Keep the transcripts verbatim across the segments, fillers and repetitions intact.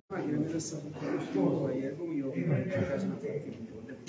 macchina mi resta tutto poi è come io in casa non fa più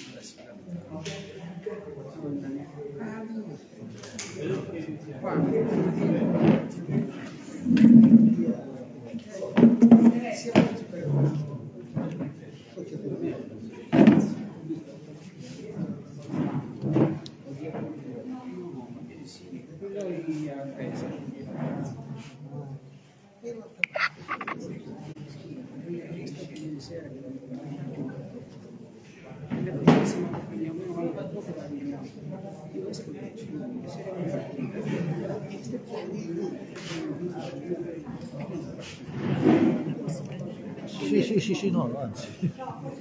Sì, sì, sì, sì, no, anzi.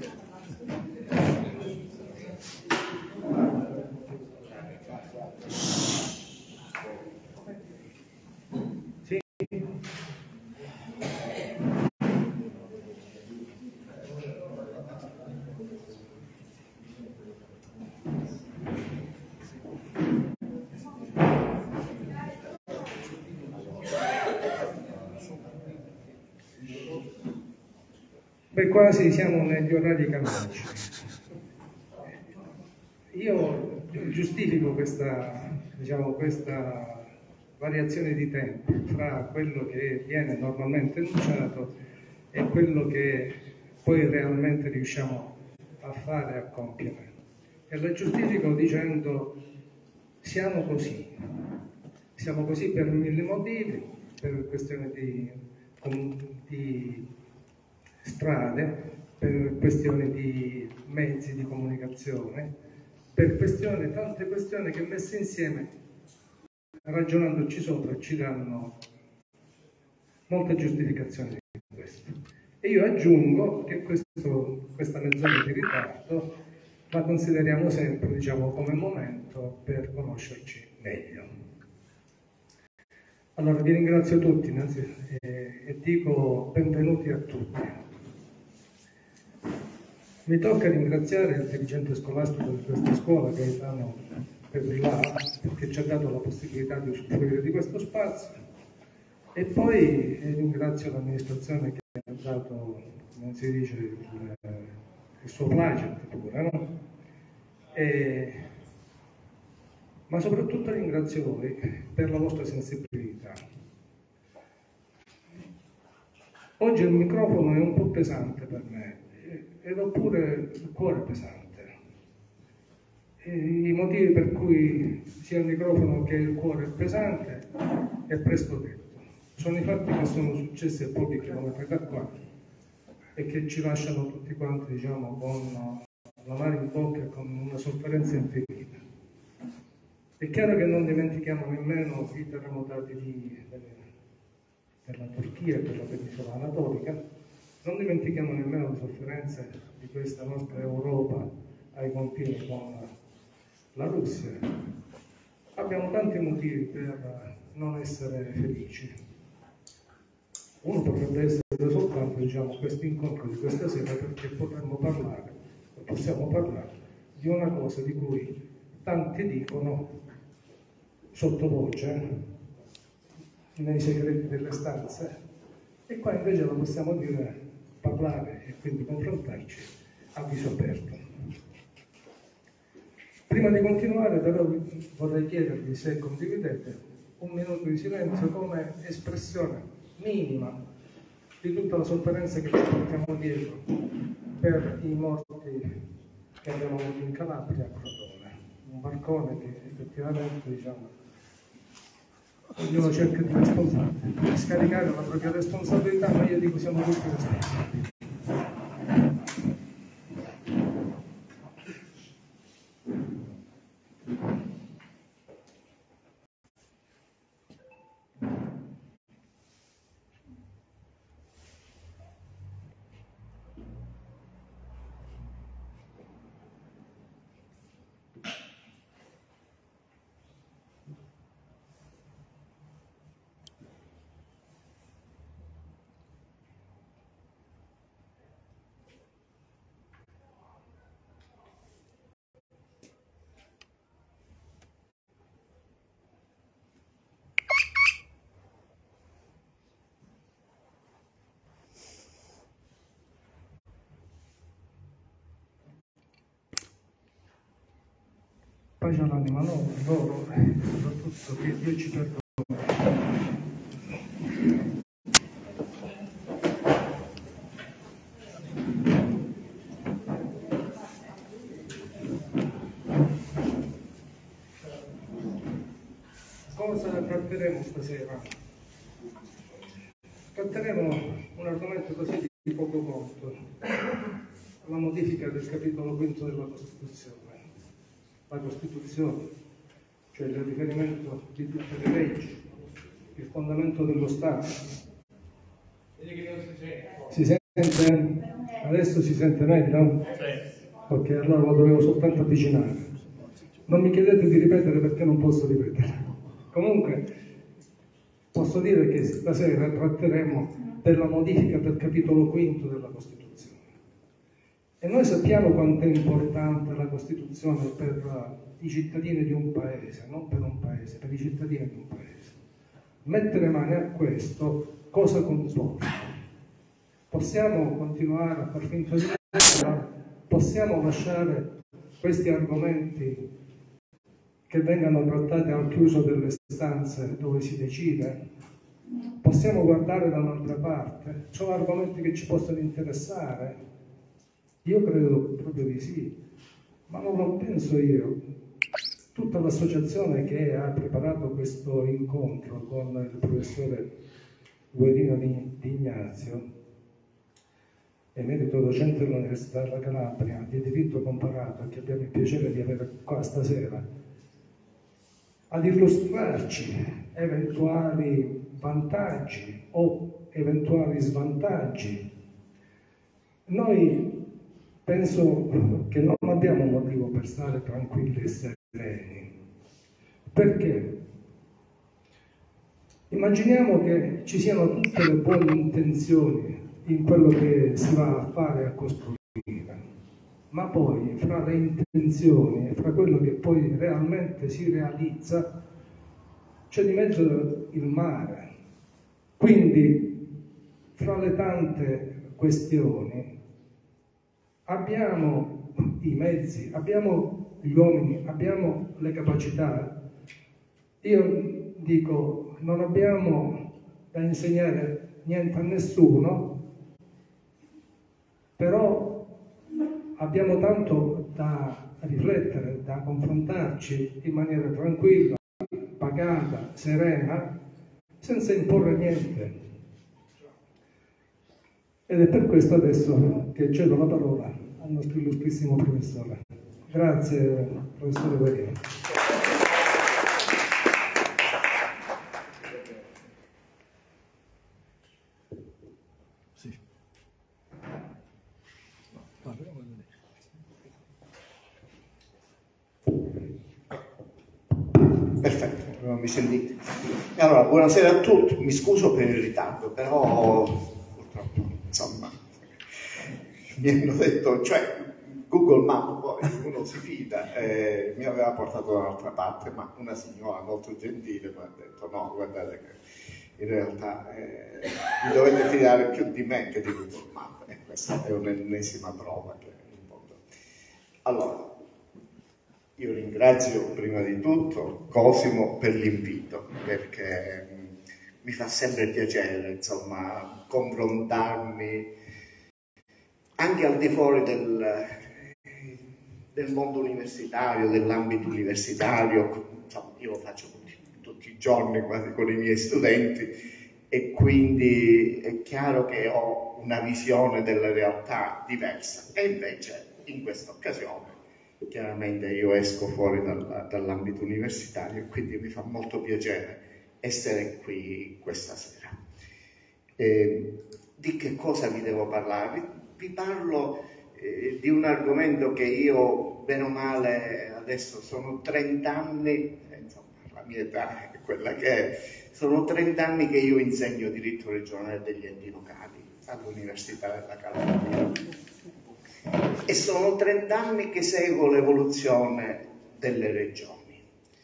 Sì. Beh, quasi siamo negli orari canonici. Io giustifico questa, diciamo, questa variazione di tempo fra quello che viene normalmente enunciato e quello che poi realmente riusciamo a fare e a compiere. E la giustifico dicendo siamo così. Siamo così per mille motivi, per questione di, di strade, per questioni di mezzi di comunicazione, per questioni, tante questioni che messe insieme, ragionandoci sopra, ci danno molte giustificazioni di questo. E io aggiungo che questo, questa mezz'ora di ritardo la consideriamo sempre, diciamo, come momento per conoscerci meglio. Allora vi ringrazio tutti e, e dico benvenuti a tutti. Mi tocca ringraziare il dirigente scolastico di questa scuola, Gaetano Pedrilà, perché ci ha dato la possibilità di usufruire di questo spazio, e poi ringrazio l'amministrazione che ha dato, come si dice, il, il suo placet pure, no? E, ma soprattutto ringrazio voi per la vostra sensibilità. Oggi il microfono è un po' pesante per me ed ho pure il cuore pesante. E i motivi per cui sia il microfono che il cuore è pesante è presto detto. Sono i fatti che sono successi a pochi chilometri da qua e che ci lasciano tutti quanti, diciamo, con la mano in bocca e con una sofferenza infinita. È chiaro che non dimentichiamo nemmeno i terremotati di, per la Turchia e per la penisola anatolica, non dimentichiamo nemmeno le sofferenze di questa nostra Europa ai confini con la Russia. Abbiamo tanti motivi per non essere felici. Uno potrebbe essere soltanto, diciamo, questo incontro di questa sera, perché potremmo parlare, possiamo parlare di una cosa di cui tanti dicono sottovoce, nei segreti delle stanze, e qua invece la possiamo dire, parlare e quindi confrontarci a viso aperto. Prima di continuare però vorrei chiedervi se condividete un minuto di silenzio come espressione minima di tutta la sofferenza che ci portiamo dietro per i morti che abbiamo avuto in Calabria a Crotone, un barcone che effettivamente, diciamo, ognuno cerca di, di scaricare la propria responsabilità, ma io dico siamo tutti responsabili. pace all'anima loro, e soprattutto che Dio ci perdoni. Cosa tratteremo stasera? Tratteremo un argomento così di poco conto, la modifica del capitolo quinto della Costituzione. La Costituzione, cioè il riferimento di tutte le leggi, il fondamento dello Stato. Si sente? Adesso si sente meglio? Ok, allora lo dovevo soltanto avvicinare. Non mi chiedete di ripetere perché non posso ripetere. Comunque, posso dire che stasera tratteremo della modifica del capitolo quinto della Costituzione. E noi sappiamo quanto è importante la Costituzione per i cittadini di un paese, non per un paese, per i cittadini di un paese. Mettere mano a questo cosa comporta? Possiamo continuare a far finta di nulla? Possiamo lasciare questi argomenti che vengano trattati al chiuso delle stanze dove si decide? Possiamo guardare da un'altra parte? Sono argomenti che ci possono interessare? Io credo proprio di sì, ma non lo penso io. Tutta l'associazione che ha preparato questo incontro con il professore Guerino di Ignazio, emerito docente dell'Università della Calabria di diritto comparato, che abbiamo il piacere di avere qua stasera, ad illustrarci eventuali vantaggi o eventuali svantaggi. Noi penso che non abbiamo motivo per stare tranquilli e sereni. Perché? Immaginiamo che ci siano tutte le buone intenzioni in quello che si va a fare e a costruire, ma poi fra le intenzioni e fra quello che poi realmente si realizza c'è di mezzo il mare. Quindi, fra le tante questioni, abbiamo i mezzi, abbiamo gli uomini, abbiamo le capacità. Io dico, non abbiamo da insegnare niente a nessuno, però abbiamo tanto da riflettere, da confrontarci in maniera tranquilla, pacata, serena, senza imporre niente. Ed è per questo adesso che cedo la parola al nostro illustrissimo professore. Grazie, professore Guerino. Sì. Parla, Perfetto, mi sentite? Allora, buonasera a tutti, mi scuso per il ritardo, però purtroppo, insomma, mi hanno detto, cioè Google Maps, poi uno si fida, eh, mi aveva portato da un'altra parte, ma una signora molto gentile mi ha detto, no, guardate che in realtà eh, vi dovete fidare più di me che di Google Maps, e questa è un'ennesima prova che in mondo. Allora, io ringrazio prima di tutto Cosimo per l'invito, perché mh, mi fa sempre piacere, insomma, confrontarmi anche al di fuori del, del mondo universitario, dell'ambito universitario. Insomma, io lo faccio tutti, tutti i giorni quasi con i miei studenti, e quindi è chiaro che ho una visione della realtà diversa, e invece in questa occasione chiaramente io esco fuori dal, dall'ambito universitario, e quindi mi fa molto piacere essere qui questa sera. Eh, di che cosa vi devo parlare? Vi, vi parlo eh, di un argomento che io, bene o male, adesso sono trenta anni, eh, insomma la mia età è quella che è, sono trenta anni che io insegno diritto regionale degli enti locali all'Università della Calabria. E sono trenta anni che seguo l'evoluzione delle regioni,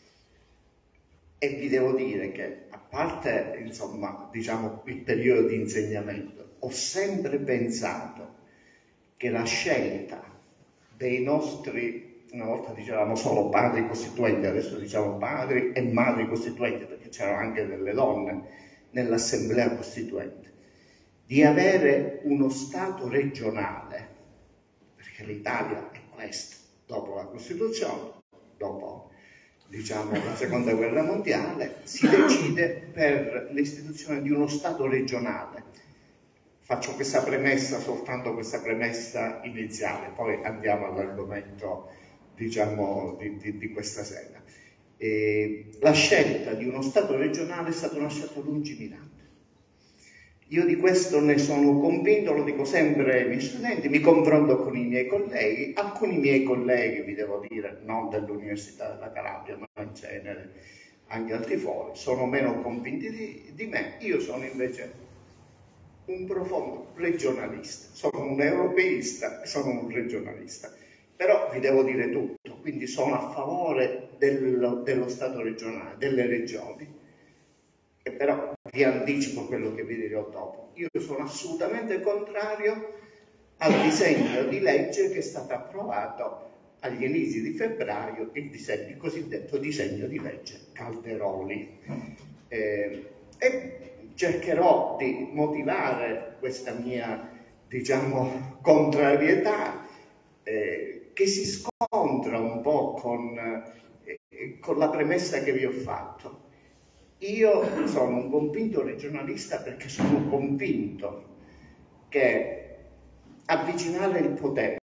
e vi devo dire che, a parte insomma, diciamo, il periodo di insegnamento, ho sempre pensato che la scelta dei nostri una volta dicevamo solo padri costituenti, adesso diciamo padri e madri costituenti, perché c'erano anche delle donne nell'assemblea costituente, di avere uno Stato regionale, perché l'Italia è questo, dopo la Costituzione, dopo diciamo la seconda guerra mondiale, si decide per l'istituzione di uno Stato regionale. Faccio questa premessa, soltanto questa premessa iniziale, poi andiamo all'argomento diciamo di, di, di questa sera. E la scelta di uno Stato regionale è stata una scelta lungimirante. Io di questo ne sono convinto, lo dico sempre ai miei studenti, mi confronto con i miei colleghi, alcuni miei colleghi, vi devo dire, non dell'Università della Calabria, ma in genere anche altri fuori, sono meno convinti di, di me. Io sono invece un profondo regionalista, sono un europeista e sono un regionalista, però vi devo dire tutto, quindi sono a favore dello, dello Stato regionale, delle regioni, e però vi anticipo quello che vi dirò dopo. Io sono assolutamente contrario al disegno di legge che è stato approvato agli inizi di febbraio, il, disegno, il cosiddetto disegno di legge Calderoli. Eh, e cercherò di motivare questa mia, diciamo, contrarietà eh, che si scontra un po' con, eh, con la premessa che vi ho fatto. Io sono un convinto regionalista perché sono convinto che avvicinare il potere,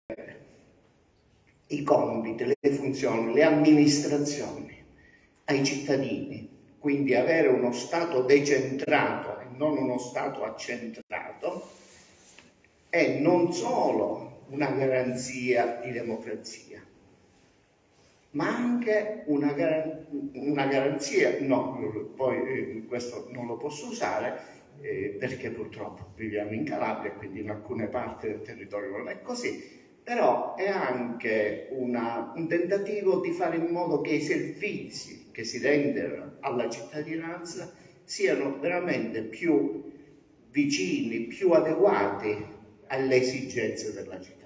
i compiti, le funzioni, le amministrazioni ai cittadini, quindi avere uno Stato decentrato e non uno Stato accentrato, è non solo una garanzia di democrazia, ma anche una, gar una garanzia, no, poi eh, questo non lo posso usare eh, perché purtroppo viviamo in Calabria, quindi in alcune parti del territorio non è così, però è anche una, un tentativo di fare in modo che i servizi che si rendono alla cittadinanza siano veramente più vicini, più adeguati alle esigenze della cittadinanza.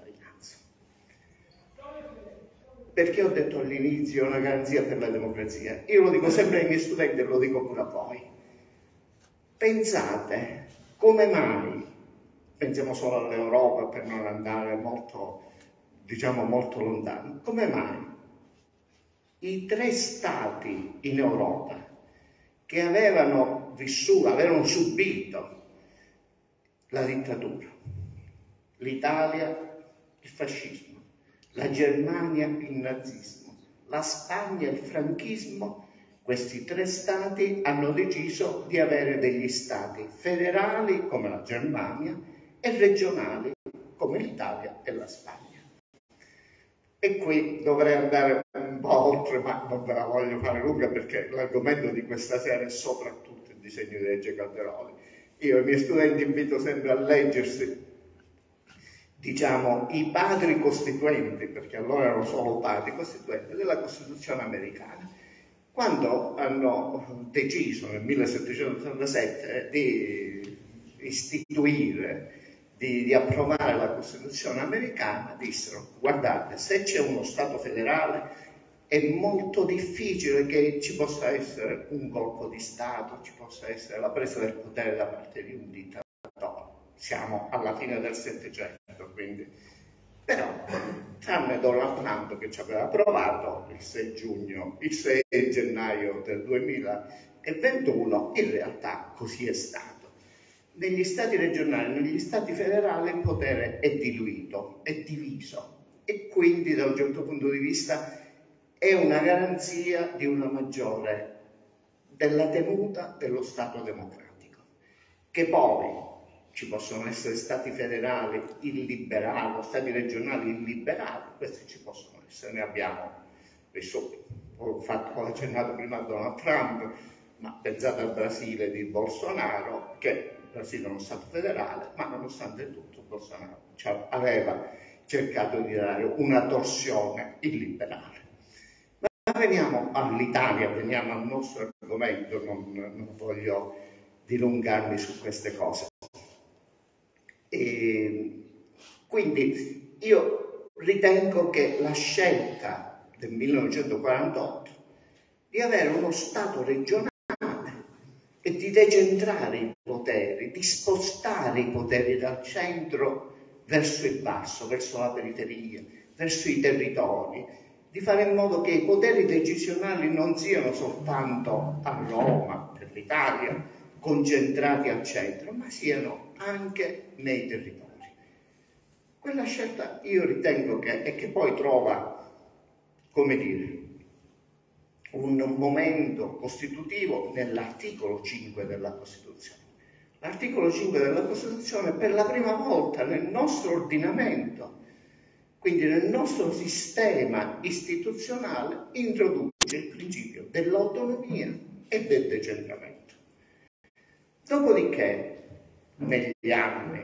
Perché ho detto all'inizio una garanzia per la democrazia? Io lo dico sempre ai miei studenti e lo dico pure a voi. Pensate come mai, pensiamo solo all'Europa per non andare molto, diciamo molto lontano, come mai i tre stati in Europa che avevano vissuto, avevano subito la dittatura, l'Italia, il fascismo, la Germania, il nazismo, la Spagna, il franchismo, questi tre stati hanno deciso di avere degli stati federali come la Germania e regionali come l'Italia e la Spagna. E qui dovrei andare un po' oltre, ma non ve la voglio fare lunga perché l'argomento di questa sera è soprattutto il disegno di legge Calderoli. Io i miei studenti invito sempre a leggersi, diciamo, i padri costituenti, perché allora erano solo padri costituenti, della Costituzione americana, quando hanno deciso nel millesettecentottantasette di istituire, di, di approvare la Costituzione americana, dissero: guardate, se c'è uno Stato federale è molto difficile che ci possa essere un colpo di Stato, ci possa essere la presa del potere da parte di un dittatore. Siamo alla fine del Settecento, quindi. Però, tranne Donald Trump che ci aveva approvato il sei giugno, il sei gennaio del duemilaventuno, in realtà così è stato. Negli stati regionali, negli stati federali il potere è diluito, è diviso e quindi da un certo punto di vista è una garanzia di una maggiore, della tenuta dello Stato democratico, che poi ci possono essere stati federali illiberali, stati regionali illiberali, questi ci possono essere, ne abbiamo vissuti. Ho, fatto, ho accennato prima a Donald Trump, ma pensate al Brasile di Bolsonaro, che il Brasile è uno Stato federale, ma nonostante tutto Bolsonaro cioè, aveva cercato di dare una torsione illiberale. Ma veniamo all'Italia, veniamo al nostro argomento, non, non voglio dilungarmi su queste cose. E quindi io ritengo che la scelta del millenovecentoquarantotto, di avere uno Stato regionale e di decentrare i poteri, di spostare i poteri dal centro verso il basso, verso la periferia, verso i territori, di fare in modo che i poteri decisionali non siano soltanto a Roma, per l'Italia, concentrati al centro, ma siano anche nei territori. Quella scelta io ritengo che, e che poi trova, come dire, un momento costitutivo nell'articolo cinque della Costituzione. L'articolo cinque della Costituzione per la prima volta nel nostro ordinamento, quindi nel nostro sistema istituzionale, introduce il principio dell'autonomia e del decentramento. Dopodiché, negli anni,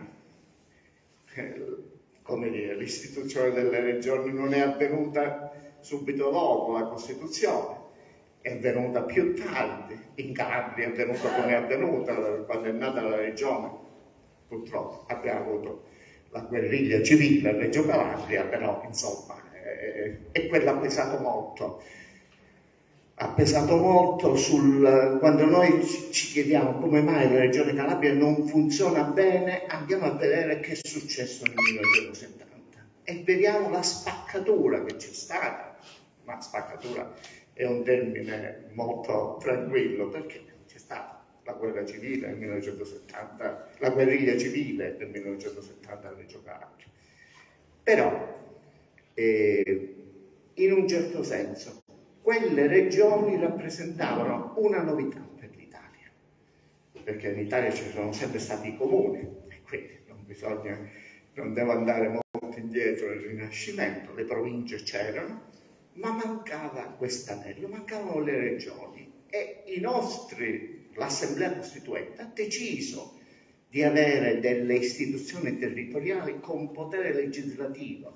eh, come dire, l'istituzione delle regioni non è avvenuta subito dopo la Costituzione, è avvenuta più tardi, in Calabria è avvenuta come è avvenuta, quando è nata la regione, purtroppo abbiamo avuto la guerriglia civile a Reggio Calabria, però insomma, eh, e quella ha pesato molto, ha pesato molto sul, quando noi ci chiediamo come mai la regione Calabria non funziona bene, andiamo a vedere che è successo nel millenovecentosettanta e vediamo la spaccatura che c'è stata, ma spaccatura è un termine molto tranquillo, perché c'è stata la guerra civile nel millenovecentosettanta, la guerriglia civile nel millenovecentosettanta a Reggio Calabria. Però, eh, in un certo senso, quelle regioni rappresentavano una novità per l'Italia, perché in Italia ci sono sempre stati i comuni, e quindi non bisogna, non devo andare molto indietro nel Rinascimento, le province c'erano, ma mancava quest'anello, mancavano le regioni e i nostri, l'Assemblea Costituente ha deciso di avere delle istituzioni territoriali con potere legislativo.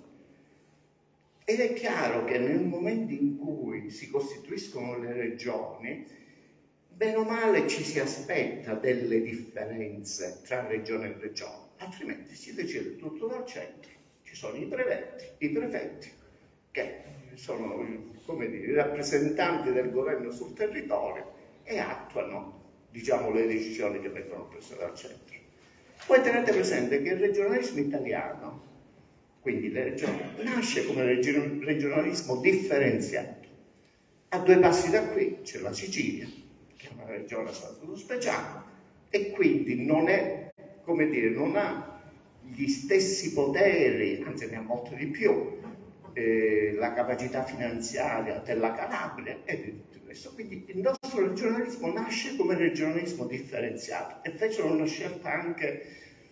Ed è chiaro che nel momento in cui si costituiscono le regioni, bene o male ci si aspetta delle differenze tra regione e regione, altrimenti si decide tutto dal centro. Ci sono i prefetti, i prefetti che sono, come dire, i rappresentanti del governo sul territorio e attuano, diciamo, le decisioni che vengono prese dal centro. Poi tenete presente che il regionalismo italiano, quindi le regioni, nasce come regionalismo differenziato. A due passi da qui c'è la Sicilia, che è una regione a statuto speciale, e quindi non è, come dire, non ha gli stessi poteri, anzi ne ha molto di più, eh, la capacità finanziaria della Calabria e di tutto questo. Quindi il nostro regionalismo nasce come regionalismo differenziato e fecero una scelta anche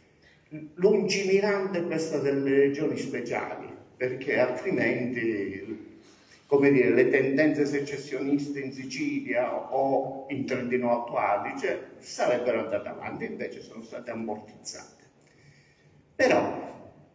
lungimirante questa delle regioni speciali, perché altrimenti, come dire, le tendenze secessioniste in Sicilia o in Trentino Alto Adige sarebbero andate avanti, invece sono state ammortizzate. Però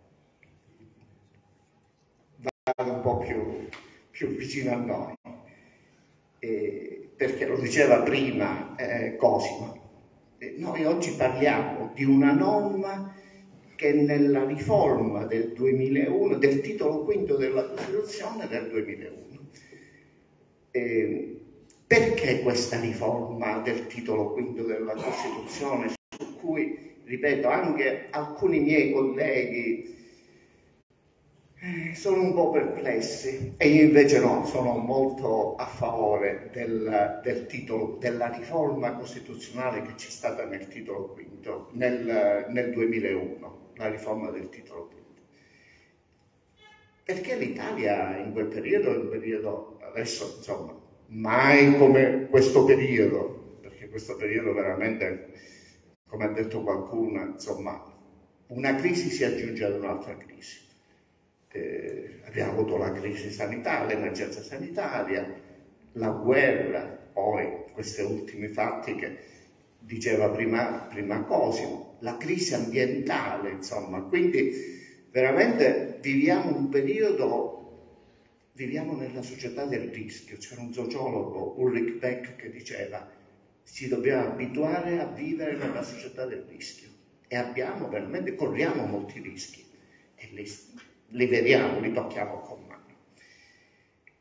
vado un po' più, più vicino a noi, eh, perché lo diceva prima eh, Cosimo, eh, noi oggi parliamo di una norma che nella riforma del duemilauno, del titolo quinto della Costituzione del duemilauno. Eh, perché questa riforma del titolo quinto della Costituzione, su cui, ripeto, anche alcuni miei colleghi eh, sono un po' perplessi, e io invece no, sono molto a favore del, del titolo, della riforma costituzionale che c'è stata nel titolo quinto, nel, nel duemilauno. La riforma del titolo quinto. Perché l'Italia in quel periodo è un periodo, adesso insomma, mai come questo periodo, perché questo periodo veramente, come ha detto qualcuno, insomma, una crisi si aggiunge ad un'altra crisi. Eh, abbiamo avuto la crisi sanitaria, l'emergenza sanitaria, la guerra, poi questi ultimi fatti che diceva prima, prima Cosimo, la crisi ambientale, insomma, quindi veramente viviamo un periodo, viviamo nella società del rischio. C'era un sociologo, Ulrich Beck, che diceva ci dobbiamo abituare a vivere nella società del rischio e abbiamo veramente, corriamo molti rischi e li, li vediamo, li tocchiamo con mano.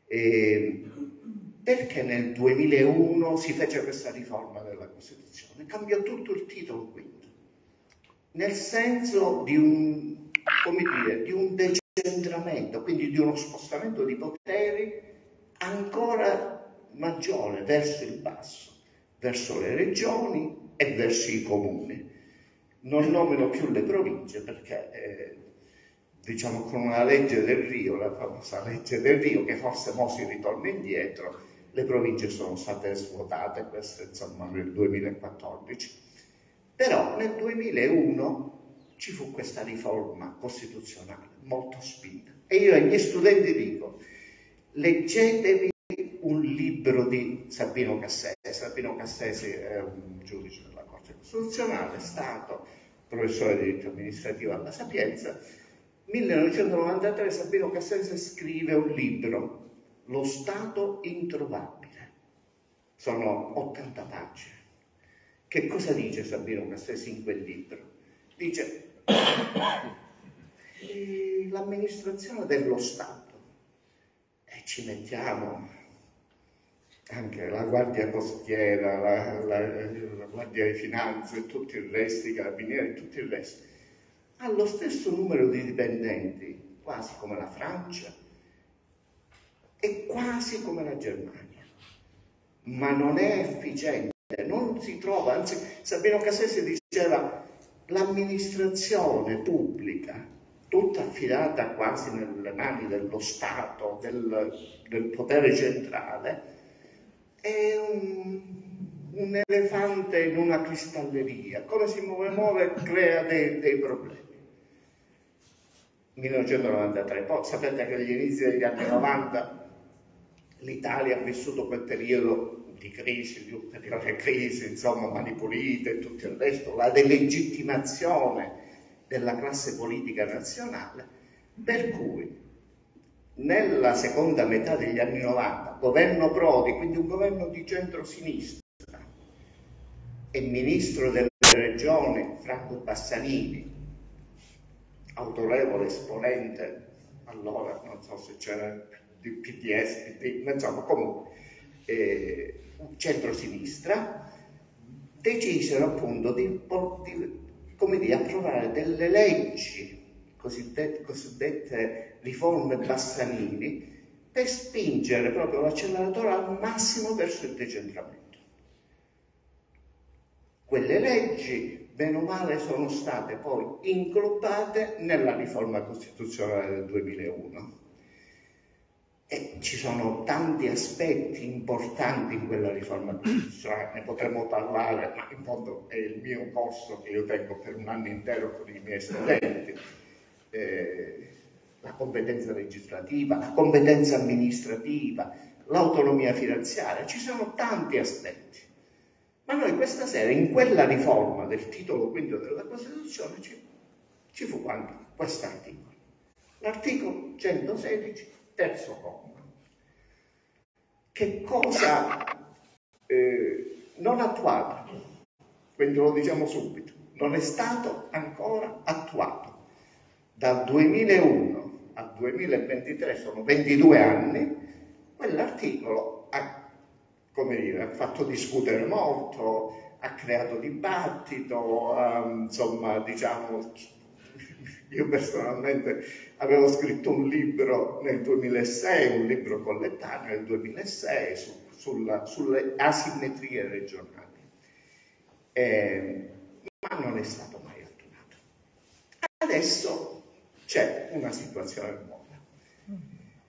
E perché nel duemilauno si fece questa riforma della Costituzione? Cambiò tutto il titolo quinto, nel senso di un, come dire, di un decentramento, quindi di uno spostamento di poteri ancora maggiore verso il basso, verso le regioni e verso i comuni. Non nomino più le province perché, eh, diciamo, con una legge del Rio, la famosa legge del Rio, che forse mo si ritorna indietro, le province sono state svuotate, questo insomma nel duemilaquattordici. Però nel duemilauno ci fu questa riforma costituzionale molto spinta. E io ai miei studenti dico, leggetevi un libro di Sabino Cassese. Sabino Cassese è un giudice della Corte Costituzionale, è stato professore di diritto amministrativo alla Sapienza. millenovecentonovantatré Sabino Cassese scrive un libro, Lo Stato introvabile. Sono ottanta pagine. Che cosa dice Sabino Cassese in quel libro? Dice eh, l'amministrazione dello Stato, e ci mettiamo anche la Guardia Costiera, la, la, la Guardia di Finanza e tutto il resto, i Carabinieri e tutto il resto, ha lo stesso numero di dipendenti, quasi come la Francia e quasi come la Germania, ma non è efficiente, non si trova, anzi Sabino Cassese diceva l'amministrazione pubblica, tutta affidata quasi nelle mani dello Stato, del, del potere centrale, è un, un elefante in una cristalleria, come si muove, muove crea dei, dei problemi. millenovecentonovantatré, poi sapete che agli inizi degli anni novanta l'Italia ha vissuto quel periodo di crisi, di ulteriore crisi, insomma, Mani Pulite e tutto il resto, la delegittimazione della classe politica nazionale, per cui nella seconda metà degli anni novanta, governo Prodi, quindi un governo di centrosinistra, e ministro delle regioni Franco Bassanini, autorevole esponente, allora non so se c'era di P D S, P D, insomma comunque eh, centrosinistra, decisero appunto di, di, come dire, approvare delle leggi cosiddette, cosiddette riforme Bassanini per spingere proprio l'acceleratore al massimo verso il decentramento. Quelle leggi, bene o male, sono state poi inglobate nella riforma costituzionale del duemilauno. E ci sono tanti aspetti importanti in quella riforma costituzionale, ne potremmo parlare, ma in fondo è il mio corso che io tengo per un anno intero con i miei studenti. Eh, la competenza legislativa, la competenza amministrativa, l'autonomia finanziaria, ci sono tanti aspetti. Ma noi questa sera, in quella riforma del titolo quinto della Costituzione, ci, ci fu anche questo articolo. L'articolo centosedici, terzo comma. Che cosa eh, non attuato, quindi lo diciamo subito, non è stato ancora attuato. Dal duemilauno al duemilaventitré, sono ventidue anni, quell'articolo ha, come dire, ha fatto discutere molto, ha creato dibattito, ha, insomma, diciamo, io personalmente avevo scritto un libro nel duemilasei, un libro collettaneo nel duemilasei su, sulla, sulle asimmetrie regionali, eh, ma non è stato mai attuato. Adesso c'è una situazione nuova.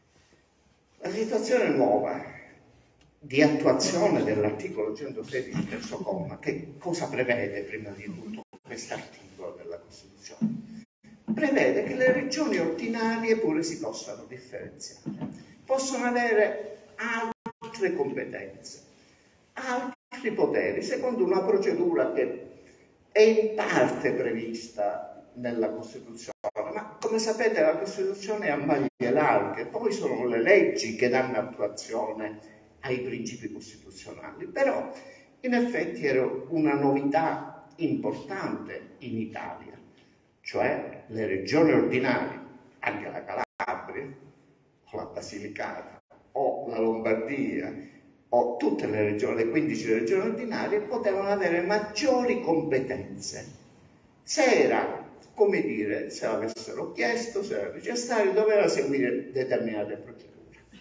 La situazione nuova di attuazione dell'articolo centosedici terzo comma, che cosa prevede prima di tutto quest'articolo della Costituzione? Prevede che le regioni ordinarie pure si possano differenziare, possono avere altre competenze, altri poteri, secondo una procedura che è in parte prevista nella Costituzione, ma come sapete la Costituzione è a maglie larghe, poi sono le leggi che danno attuazione ai principi costituzionali, però in effetti era una novità importante in Italia, cioè le regioni ordinarie, anche la Calabria o la Basilicata o la Lombardia o tutte le regioni, le quindici regioni ordinarie, potevano avere maggiori competenze. Se era, come dire, se avessero chiesto, se era necessario, doveva seguire determinate procedure.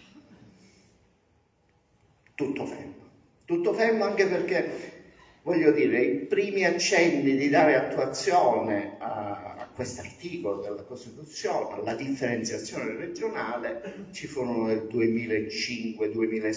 Tutto fermo. Tutto fermo anche perché, voglio dire, i primi accenni di dare attuazione a, a quest'articolo della Costituzione, alla differenziazione regionale, ci furono nel duemilacinque duemilasei.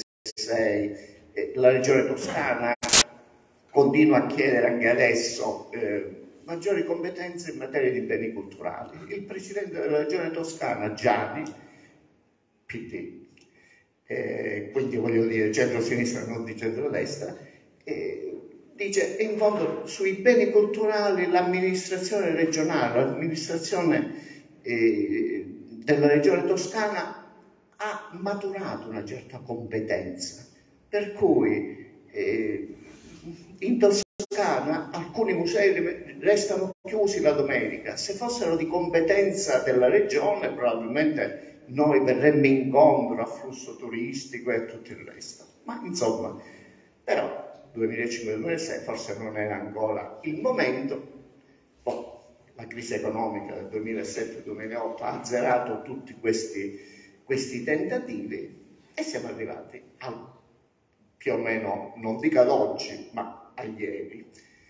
La Regione Toscana continua a chiedere anche adesso eh, maggiori competenze in materia di beni culturali. Il presidente della Regione Toscana, Gianni, P D, eh, quindi voglio dire centro-sinistra, non di centro-destra, eh, dice in fondo sui beni culturali l'amministrazione regionale, l'amministrazione eh, della Regione Toscana ha maturato una certa competenza, per cui eh, in Toscana alcuni musei restano chiusi la domenica. Se fossero di competenza della regione probabilmente noi verremmo incontro a flusso turistico e a tutto il resto. Ma insomma, però duemilacinque duemilasei forse non era ancora il momento. Poi la crisi economica del duemilasette duemilaotto ha azzerato tutti questi, questi tentativi e siamo arrivati al, più o meno, non dico ad oggi, ma a ieri.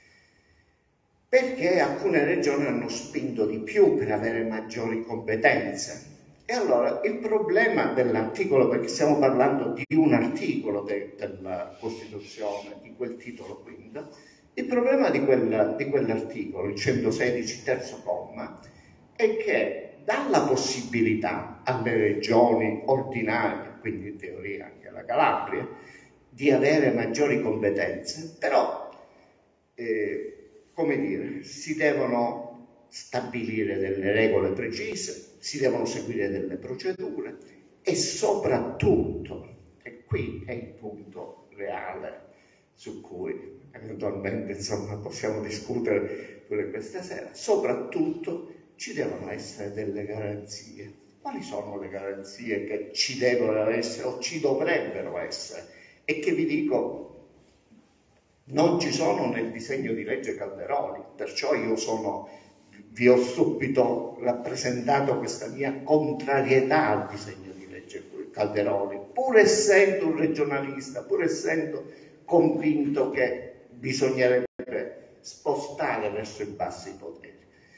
Perché alcune regioni hanno spinto di più per avere maggiori competenze. E allora il problema dell'articolo, perché stiamo parlando di un articolo de, della Costituzione, di quel titolo quinto, il problema di, quel, di quell'articolo, il centosedici terzo comma, è che dà la possibilità alle regioni ordinarie, quindi in teoria anche alla Calabria, di avere maggiori competenze, però, eh, come dire, si devono stabilire delle regole precise, si devono seguire delle procedure e soprattutto, e qui è il punto reale su cui eventualmente insomma, possiamo discutere pure questa sera, soprattutto ci devono essere delle garanzie. Quali sono le garanzie che ci devono essere o ci dovrebbero essere? E che vi dico, non ci sono nel disegno di legge Calderoli, perciò io sono... vi ho subito rappresentato questa mia contrarietà al disegno di legge Calderoli, pur essendo un regionalista, pur essendo convinto che bisognerebbe spostare verso i bassi i poteri.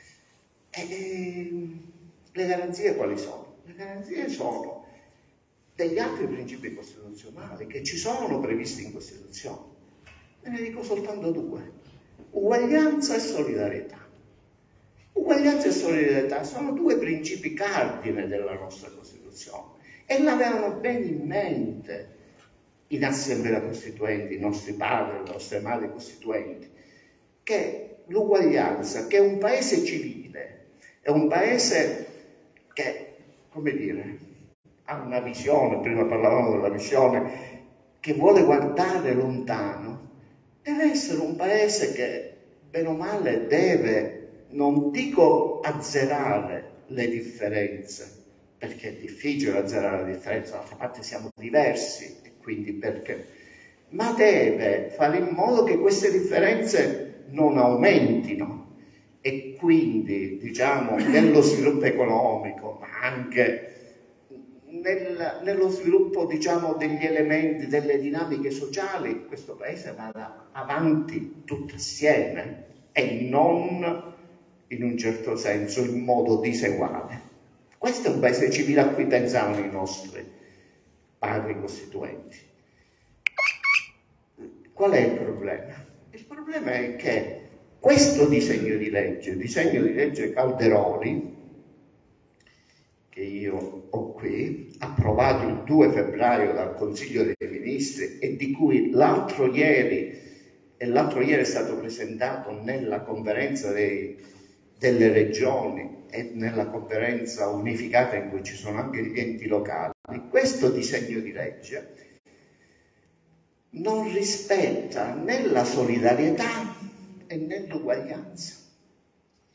E le garanzie quali sono? Le garanzie sono degli altri principi costituzionali che ci sono previsti in Costituzione. Ve ne dico soltanto due: uguaglianza e solidarietà. Uguaglianza e solidarietà sono due principi cardine della nostra Costituzione e l'avevano ben in mente in Assemblea Costituente, i nostri padri, le nostre madri costituenti, che l'uguaglianza, che un paese civile, è un paese che, come dire, ha una visione, prima parlavamo della visione, che vuole guardare lontano, deve essere un paese che, bene o male, deve... non dico azzerare le differenze, perché è difficile azzerare le differenze, d'altra parte siamo diversi, e quindi perché? Ma deve fare in modo che queste differenze non aumentino e quindi, diciamo, nello sviluppo economico, ma anche nel, nello sviluppo, diciamo, degli elementi, delle dinamiche sociali, questo Paese vada avanti tutti assieme e non... in un certo senso in modo diseguale. Questo è un paese civile a cui pensavano i nostri padri costituenti. Qual è il problema? Il problema è che questo disegno di legge, il disegno di legge Calderoli, che io ho qui, approvato il due febbraio dal Consiglio dei Ministri e di cui l'altro ieri, e l'altro ieri è stato presentato nella conferenza dei delle regioni e nella conferenza unificata in cui ci sono anche gli enti locali, questo disegno di legge non rispetta né la solidarietà e né l'uguaglianza.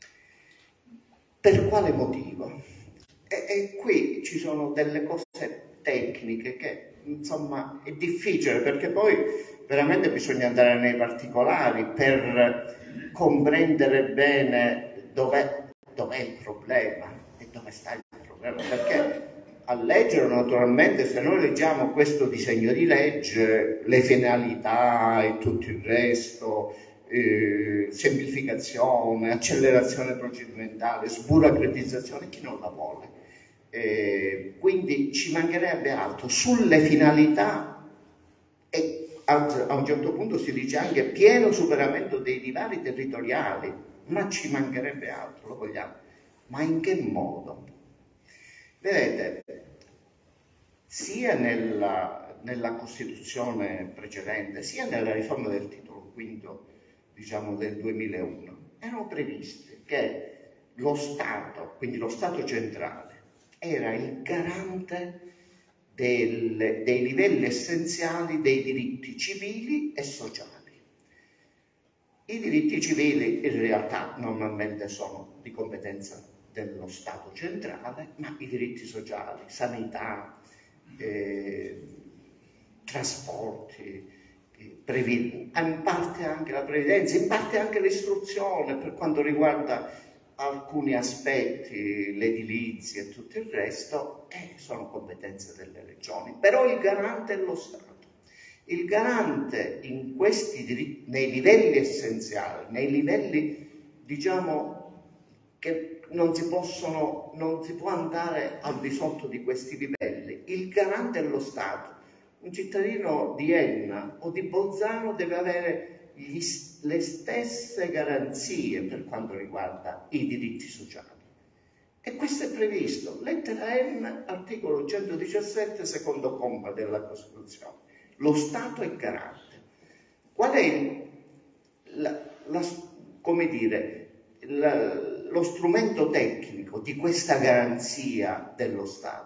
Per quale motivo? E, e qui ci sono delle cose tecniche che insomma è difficile, perché poi veramente bisogna andare nei particolari per comprendere bene dov'è, dov'è il problema e dove sta il problema, perché a leggere naturalmente, se noi leggiamo questo disegno di legge, le finalità e tutto il resto, eh, semplificazione, accelerazione procedimentale, sburocratizzazione, chi non la vuole? Eh, quindi ci mancherebbe altro. Sulle finalità e a, a un certo punto si dice anche pieno superamento dei divari territoriali, ma ci mancherebbe altro, lo vogliamo. Ma in che modo? Vedete, sia nella, nella Costituzione precedente, sia nella riforma del titolo quinto, diciamo del duemilauno, erano previsti che lo Stato, quindi lo Stato centrale, era il garante del, dei livelli essenziali dei diritti civili e sociali. I diritti civili in realtà normalmente sono di competenza dello Stato centrale, ma i diritti sociali, sanità, eh, trasporti, eh, in parte anche la previdenza, in parte anche l'istruzione per quanto riguarda alcuni aspetti, l'edilizia e tutto il resto, eh, sono competenze delle regioni, però il garante è lo Stato. Il garante in questi diritti, nei livelli essenziali, nei livelli, diciamo, che non si possono, non si può andare al di sotto di questi livelli, il garante è lo Stato. Un cittadino di Enna o di Bolzano deve avere gli, le stesse garanzie per quanto riguarda i diritti sociali. E questo è previsto, lettera M, articolo centodiciassette, secondo comma della Costituzione. Lo Stato è garante. Qual è la, la, come dire, la, lo strumento tecnico di questa garanzia dello Stato?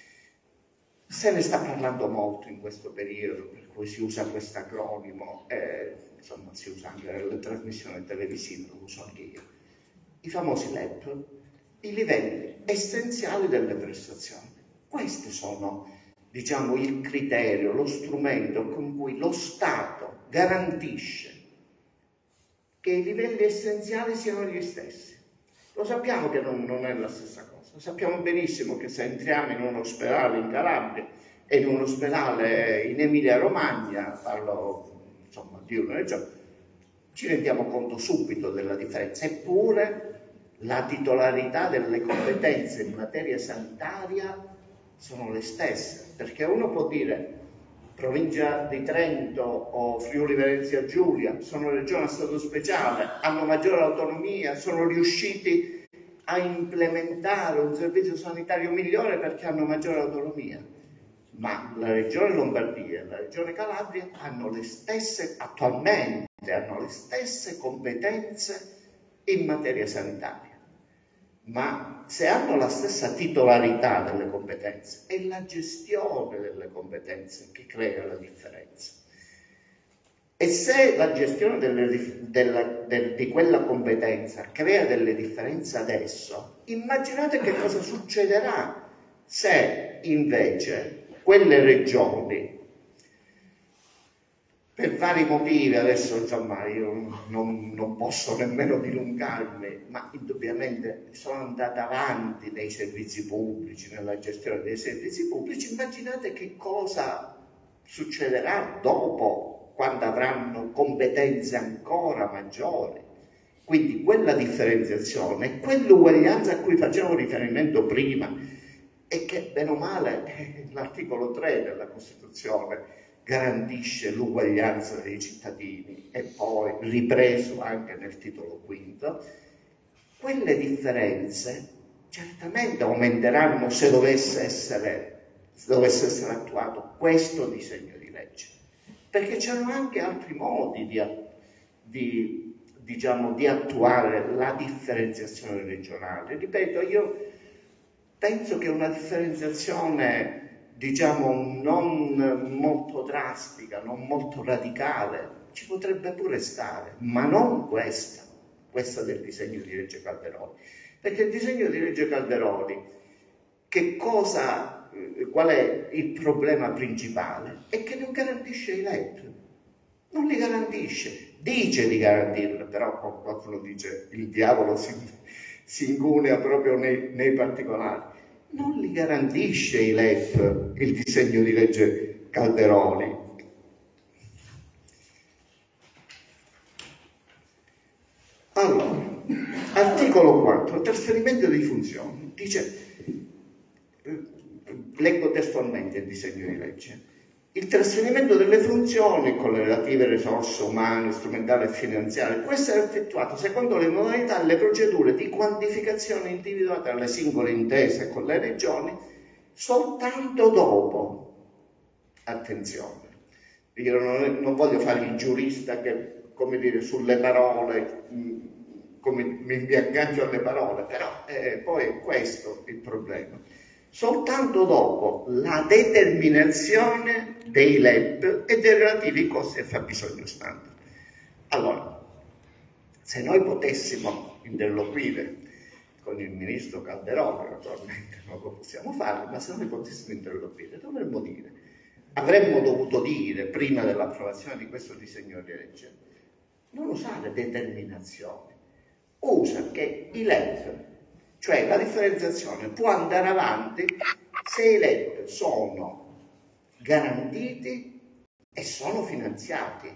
Se ne sta parlando molto in questo periodo, per cui si usa questo acronimo, eh, insomma si usa anche nelle trasmissioni televisive, lo uso anche io. I famosi L E P, i livelli essenziali delle prestazioni. Questi sono, diciamo, il criterio, lo strumento con cui lo Stato garantisce che i livelli essenziali siano gli stessi. Lo sappiamo che non, non è la stessa cosa, lo sappiamo benissimo che se entriamo in un ospedale in Calabria e in un ospedale in Emilia-Romagna, parlo insomma di una regione, ci rendiamo conto subito della differenza, eppure la titolarità delle competenze in materia sanitaria sono le stesse, perché uno può dire provincia di Trento o Friuli Venezia Giulia sono regioni a stato speciale, hanno maggiore autonomia, sono riusciti a implementare un servizio sanitario migliore perché hanno maggiore autonomia, ma la regione Lombardia e la regione Calabria hanno le stesse, attualmente hanno le stesse competenze in materia sanitaria. Ma se hanno la stessa titolarità delle competenze, è la gestione delle competenze che crea la differenza. E se la gestione delle, della, de, di quella competenza crea delle differenze adesso, immaginate che cosa succederà se invece quelle regioni, per vari motivi, adesso insomma io non, non posso nemmeno dilungarmi, ma indubbiamente sono andata avanti nei servizi pubblici, nella gestione dei servizi pubblici, immaginate che cosa succederà dopo, quando avranno competenze ancora maggiori. Quindi quella differenziazione, quell'uguaglianza a cui facevo riferimento prima, e che bene o male l'articolo tre della Costituzione garantisce l'uguaglianza dei cittadini e poi ripreso anche nel titolo quinto, quelle differenze certamente aumenteranno se dovesse essere, se dovesse essere attuato questo disegno di legge, perché c'erano anche altri modi di, di, diciamo, di attuare la differenziazione regionale. Ripeto, io penso che una differenziazione diciamo non molto drastica, non molto radicale, ci potrebbe pure stare, ma non questa, questa del disegno di legge Calderoli. Perché il disegno di legge Calderoli che cosa eh, qual è il problema principale? È che non garantisce i L E P, non li garantisce, dice di garantirli, però qualcuno dice il diavolo si, si incunea proprio nei, nei particolari. Non li garantisce i L E P il disegno di legge Calderoli. Allora, articolo quattro, trasferimento di funzioni. Dice, leggo testualmente il disegno di legge: il trasferimento delle funzioni con le relative risorse umane, strumentali e finanziarie può essere effettuato secondo le modalità e le procedure di quantificazione individuate dalle singole intese con le regioni soltanto dopo, attenzione, io non, non voglio fare il giurista che, come dire, sulle parole, come mi aggancio alle parole, però eh, poi è questo il problema. Soltanto dopo la determinazione dei L E P e dei relativi costi e fabbisogno standard. Allora, se noi potessimo interloquire con il ministro Calderoli, naturalmente non lo possiamo fare, ma se noi potessimo interloquire, dovremmo dire, avremmo dovuto dire, prima dell'approvazione di questo disegno di legge, non usare determinazione, usa che i L E P, cioè la differenziazione, può andare avanti se i L E P sono garantiti e sono finanziati.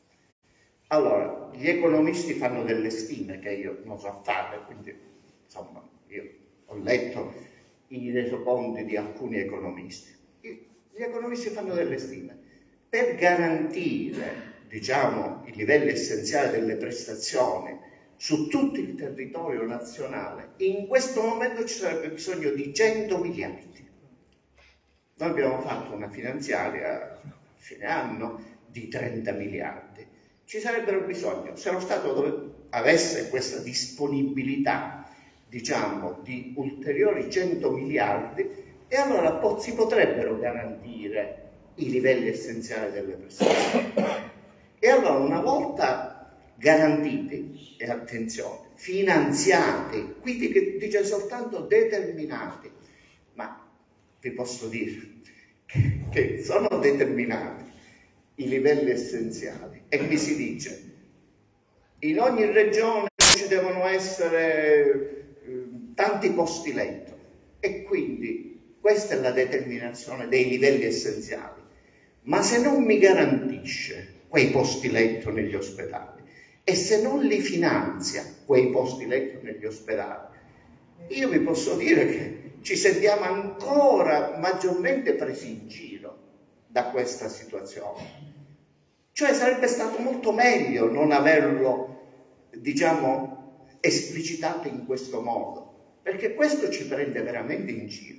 Allora, gli economisti fanno delle stime che io non so fare, quindi insomma io ho letto i resoconti di alcuni economisti. Gli economisti fanno delle stime. Per garantire, diciamo, i livelli essenziali delle prestazioni su tutto il territorio nazionale, in questo momento ci sarebbe bisogno di cento miliardi. Noi abbiamo fatto una finanziaria a fine anno di trenta miliardi. Ci sarebbero bisogno, se lo Stato avesse questa disponibilità, diciamo, di ulteriori cento miliardi, e allora si potrebbero garantire i livelli essenziali delle prestazioni. E allora, una volta garantiti, e attenzione, finanziati, qui dice soltanto determinati, ma vi posso dire che, che sono determinati i livelli essenziali, e mi si dice in ogni regione ci devono essere eh, tanti posti letto, e quindi questa è la determinazione dei livelli essenziali. Ma se non mi garantisce quei posti letto negli ospedali, e se non li finanzia quei posti letto negli ospedali, io vi posso dire che ci sentiamo ancora maggiormente presi in giro da questa situazione. Cioè sarebbe stato molto meglio non averlo, diciamo, esplicitato in questo modo, perché questo ci prende veramente in giro.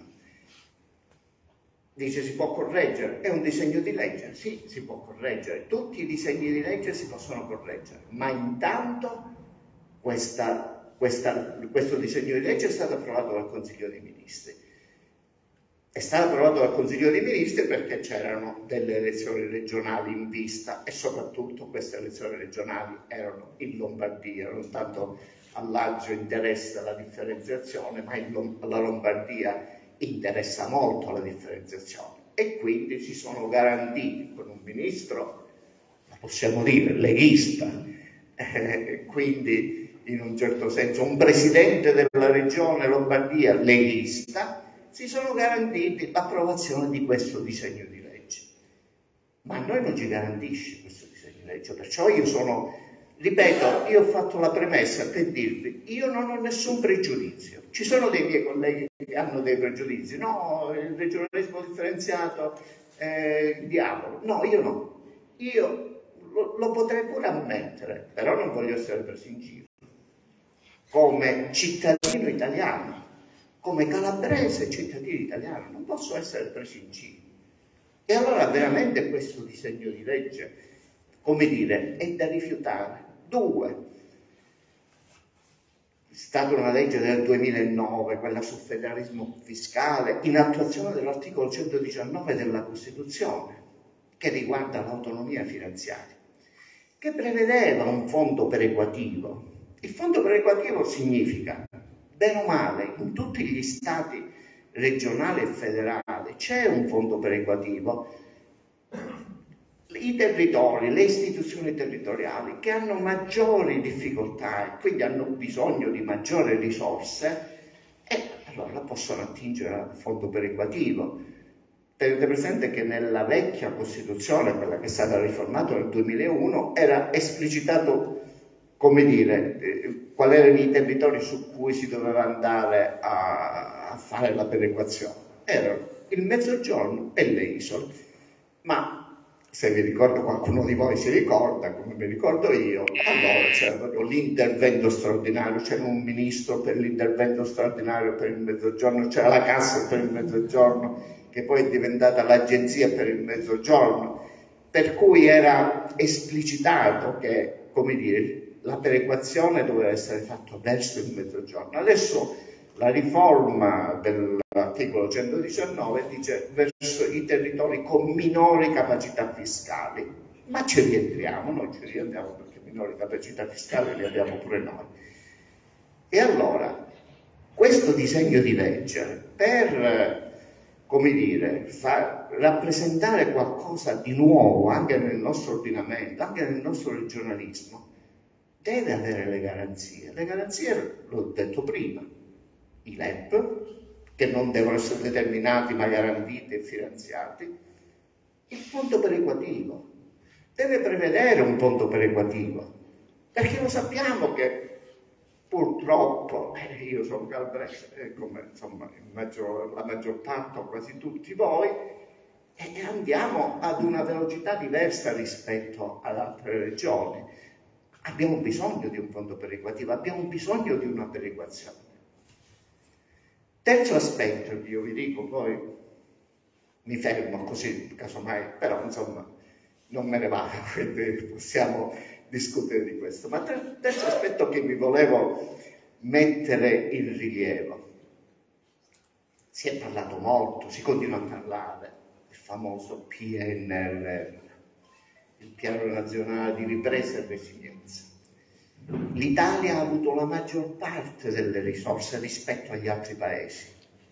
Dice si può correggere, è un disegno di legge, sì, si può correggere, tutti i disegni di legge si possono correggere, ma intanto questa, questa, questo disegno di legge è stato approvato dal Consiglio dei Ministri. È stato approvato dal Consiglio dei Ministri perché c'erano delle elezioni regionali in vista, e soprattutto queste elezioni regionali erano in Lombardia. Non tanto al Lazio interessa la differenziazione, ma alla Lombardia interessa molto la differenziazione, e quindi si sono garantiti con un ministro, lo possiamo dire, leghista, eh, quindi in un certo senso un presidente della regione Lombardia leghista, si sono garantiti l'approvazione di questo disegno di legge. Ma a noi non ci garantisce questo disegno di legge, perciò io sono, ripeto, io ho fatto la premessa per dirvi, io non ho nessun pregiudizio. Ci sono dei miei colleghi che hanno dei pregiudizi, no, il regionalismo differenziato, eh, il diavolo. No, io no. Io lo, lo potrei pure ammettere, però non voglio essere preso in giro. Come cittadino italiano, come calabrese cittadino italiano, non posso essere preso in giro. E allora veramente questo disegno di legge, come dire, è da rifiutare. Due, è stata una legge del duemilanove, quella sul federalismo fiscale, in attuazione dell'articolo centodiciannove della Costituzione, che riguarda l'autonomia finanziaria, che prevedeva un fondo perequativo. Il fondo perequativo significa, bene o male, in tutti gli stati regionale e federale c'è un fondo perequativo. I territori, le istituzioni territoriali che hanno maggiori difficoltà e quindi hanno bisogno di maggiori risorse, e allora possono attingere al fondo perequativo. Tenete presente che nella vecchia Costituzione, quella che è stata riformata nel duemilauno, era esplicitato, come dire, eh, quali erano i territori su cui si doveva andare a, a fare la perequazione. Erano il Mezzogiorno e le isole. Ma se vi ricordo, qualcuno di voi si ricorda, come mi ricordo io, allora c'era proprio l'intervento straordinario, c'era un ministro per l'intervento straordinario per il Mezzogiorno, c'era la Cassa per il Mezzogiorno, che poi è diventata l'Agenzia per il Mezzogiorno, per cui era esplicitato che, come dire, la perequazione doveva essere fatta verso il Mezzogiorno. Adesso la riforma dell'articolo centodiciannove dice verso i territori con minori capacità fiscali, ma ci rientriamo, noi ci rientriamo perché minori capacità fiscali le abbiamo pure noi. E allora, questo disegno di legge, per, come dire, far rappresentare qualcosa di nuovo anche nel nostro ordinamento, anche nel nostro regionalismo, deve avere le garanzie. Le garanzie, l'ho detto prima, i L E P, che non devono essere determinati ma garantiti e finanziati, il fondo perequativo. Deve prevedere un fondo perequativo, perché lo sappiamo che purtroppo, eh, io sono calbrese, come insomma maggior, la maggior parte o quasi tutti voi, e andiamo ad una velocità diversa rispetto ad altre regioni. Abbiamo bisogno di un fondo perequativo, abbiamo bisogno di una perequazione. Terzo aspetto che io vi dico, poi mi fermo così, casomai, però insomma non me ne vado, quindi possiamo discutere di questo. Ma terzo aspetto che vi volevo mettere in rilievo. Si è parlato molto, si continua a parlare del famoso P N R R, il Piano Nazionale di Ripresa e Resilienza. L'Italia ha avuto la maggior parte delle risorse rispetto agli altri paesi,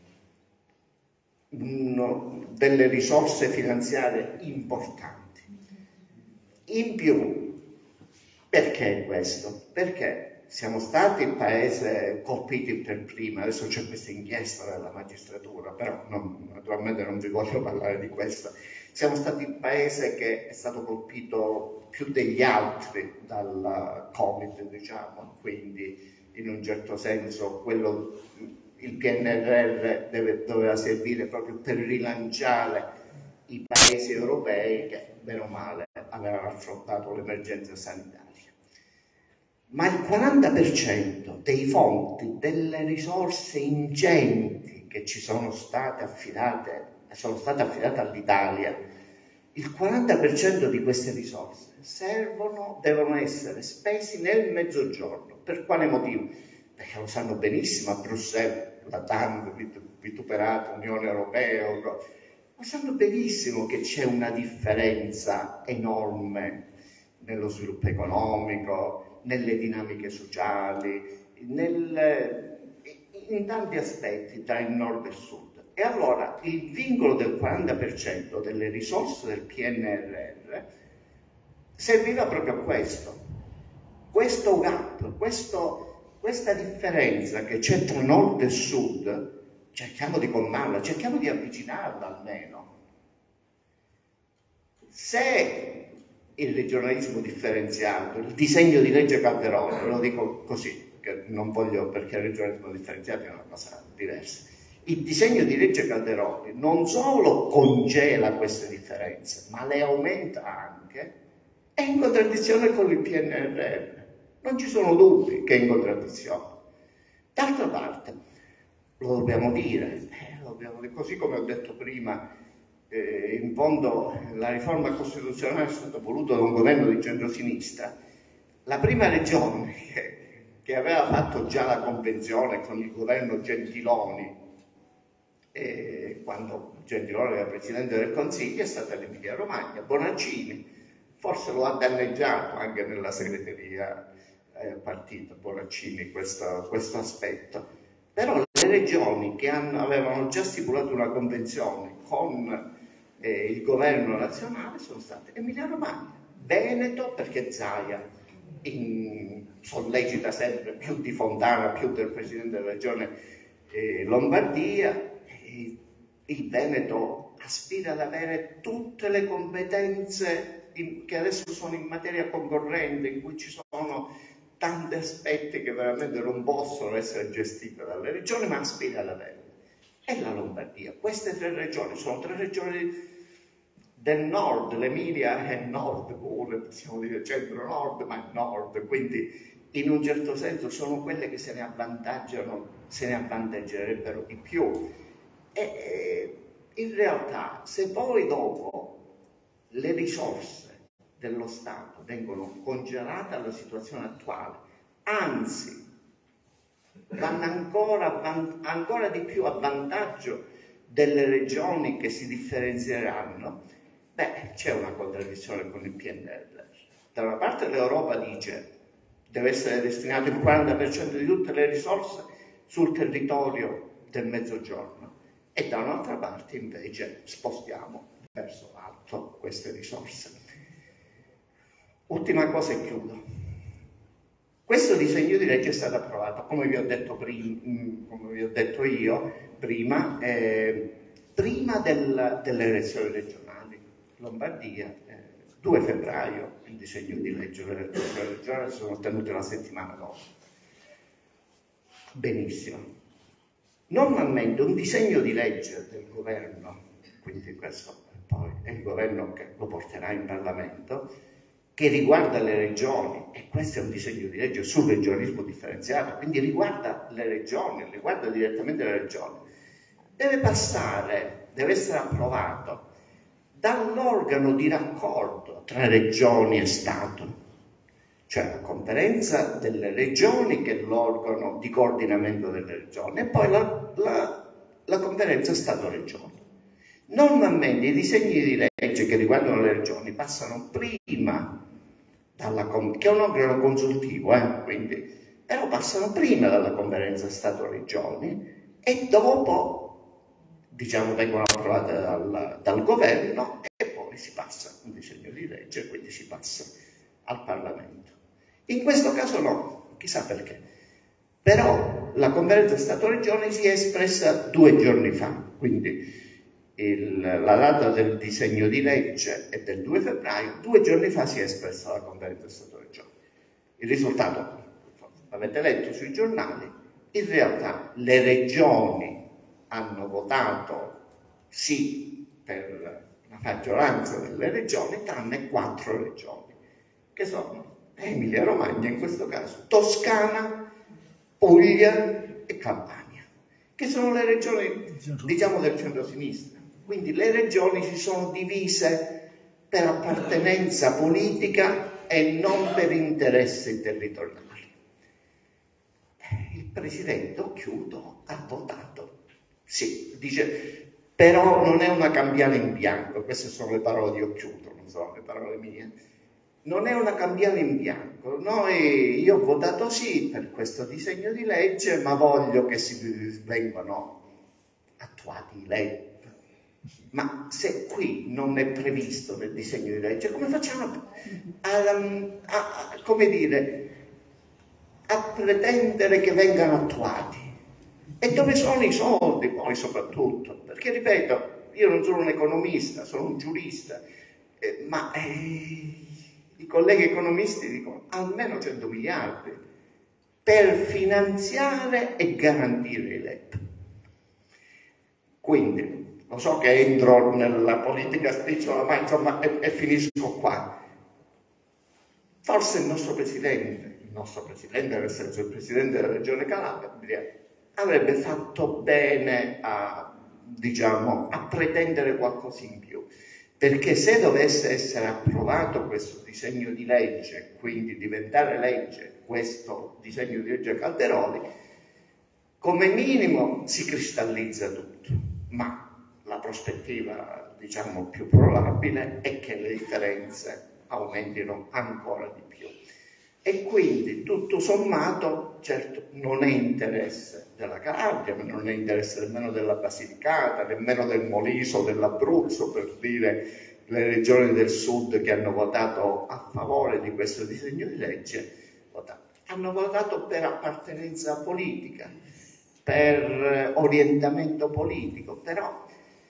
no, delle risorse finanziarie importanti. In più, perché questo? Perché siamo stati il paese colpiti per prima, adesso c'è questa inchiesta della magistratura, però non, naturalmente non vi voglio parlare di questo. Siamo stati il paese che è stato colpito più degli altri dal Covid, diciamo, quindi in un certo senso quello, il P N R R deve, doveva servire proprio per rilanciare i paesi europei che, bene o male, avevano affrontato l'emergenza sanitaria. Ma il quaranta per cento dei fondi, delle risorse ingenti che ci sono state affidate, sono state affidate all'Italia, il quaranta per cento di queste risorse servono, devono essere spesi nel Mezzogiorno. Per quale motivo? Perché lo sanno benissimo a Bruxelles, la tanto vituperata Unione Europea, lo sanno benissimo che c'è una differenza enorme nello sviluppo economico, nelle dinamiche sociali, nel, in tanti aspetti tra il nord e il sud. E allora il vincolo del quaranta per cento delle risorse del P N R R serviva proprio a questo. Questo gap, questo, questa differenza che c'è tra nord e sud, cerchiamo di colmarla, cerchiamo di avvicinarla almeno. Se il regionalismo differenziato, il disegno di legge Calderoli, lo dico così, perché non voglio, perché il regionalismo differenziato è una cosa diversa. Il disegno di legge Calderoli non solo congela queste differenze, ma le aumenta anche, è in contraddizione con il P N R R. Non ci sono dubbi che è in contraddizione. D'altra parte, lo dobbiamo dire, eh, lo dobbiamo dire, così come ho detto prima, eh, in fondo la riforma costituzionale è stata voluta da un governo di centrosinistra. La prima regione che, che aveva fatto già la convenzione con il governo Gentiloni, e quando Gentiloni era Presidente del Consiglio, è stata l'Emilia Romagna. Bonaccini forse lo ha danneggiato anche nella segreteria eh, partito, Bonaccini, questo, questo aspetto. Però le regioni che hanno, avevano già stipulato una convenzione con eh, il governo nazionale sono state Emilia-Romagna, Veneto, perché Zaia in, sollecita sempre più di Fontana, più del presidente della regione eh, Lombardia. E il Veneto aspira ad avere tutte le competenze in, che adesso sono in materia concorrente, in cui ci sono tanti aspetti che veramente non possono essere gestiti dalle regioni, ma aspira ad avere. E la Lombardia. Queste tre regioni sono tre regioni del nord, l'Emilia è nord pure, possiamo dire centro-nord, ma è nord, quindi in un certo senso sono quelle che se ne avvantaggiano, se ne avvantaggerebbero di più. E, e in realtà, se poi dopo le risorse dello Stato vengono congelate alla situazione attuale, anzi vanno ancora, ancora di più a vantaggio delle regioni che si differenzieranno, beh, c'è una contraddizione con il P N R R. Da una parte l'Europa dice deve essere destinato il quaranta per cento di tutte le risorse sul territorio del Mezzogiorno e da un'altra parte invece spostiamo verso l'alto queste risorse. Ultima cosa e chiudo. Questo disegno di legge è stato approvato, come vi ho detto, prima, come vi ho detto io prima, eh, prima del, delle elezioni regionali. Lombardia, eh, due febbraio, il disegno di legge delle elezioni regionali si sono tenute una settimana dopo. Benissimo. Normalmente un disegno di legge del governo, quindi questo poi è il governo che lo porterà in Parlamento, che riguarda le regioni, e questo è un disegno di legge sul regionalismo differenziato, quindi riguarda le regioni, riguarda direttamente le regioni, deve passare, deve essere approvato dall'organo di raccordo tra regioni e Stato, cioè la conferenza delle regioni che è l'organo di coordinamento delle regioni e poi la, la, la conferenza Stato-Regioni. Normalmente i disegni di legge che riguardano le regioni passano prima dalla che è un organo consultivo, eh, quindi, però passano prima dalla conferenza Stato-Regioni e dopo, diciamo, vengono approvate dal, dal governo e poi si passa un disegno di legge, quindi si passa al Parlamento. In questo caso no, chissà perché. Però la conferenza Stato-Regioni si è espressa due giorni fa, quindi il, la data del disegno di legge è del due febbraio, due giorni fa si è espressa la conferenza Stato-Regioni. Il risultato l'avete letto sui giornali, in realtà le regioni hanno votato sì per la maggioranza delle regioni, tranne quattro regioni, che sono Emilia-Romagna in questo caso, Toscana, Puglia e Campania, che sono le regioni, diciamo, del centro-sinistra. Quindi le regioni si sono divise per appartenenza politica e non per interessi territoriali. Il presidente, chiudo, ha votato sì, dice, però non è una cambiale in bianco, queste sono le parole di Occhiuto, non sono le parole mie. Non è una cambiale in bianco. Noi, io ho votato sì per questo disegno di legge, ma voglio che si vengano attuati i L E P. Ma se qui non è previsto nel disegno di legge, come facciamo a, a, a, come dire, a pretendere che vengano attuati? E dove sono i soldi poi soprattutto? Perché ripeto, io non sono un economista, sono un giurista, eh, ma eh, i colleghi economisti dicono almeno cento miliardi per finanziare e garantire i L E P. Quindi, lo so che entro nella politica spicciola, ma insomma, e, e finisco qua. Forse il nostro presidente, il nostro presidente, nel senso il presidente della Regione Calabria, avrebbe fatto bene a, diciamo, a pretendere qualcosa in più. Perché se dovesse essere approvato questo disegno di legge, quindi diventare legge questo disegno di legge Calderoli, come minimo si cristallizza tutto, ma la prospettiva, diciamo, più probabile è che le differenze aumentino ancora di più. E quindi, tutto sommato, certo, non è interesse della Calabria, ma non è interesse nemmeno della Basilicata, nemmeno del Molise, dell'Abruzzo, per dire le regioni del sud che hanno votato a favore di questo disegno di legge, hanno votato per appartenenza politica, per orientamento politico, però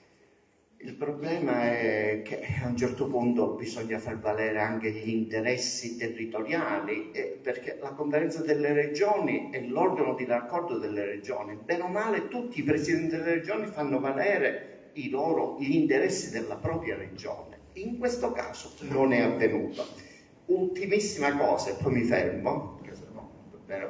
il problema è che a un certo punto bisogna far valere anche gli interessi territoriali, eh, perché la conferenza delle regioni è l'organo di raccordo delle regioni. Bene o male tutti i presidenti delle regioni fanno valere i loro, gli interessi della propria regione. In questo caso non è avvenuto. Ultimissima cosa, e poi mi fermo, perché sennò davvero.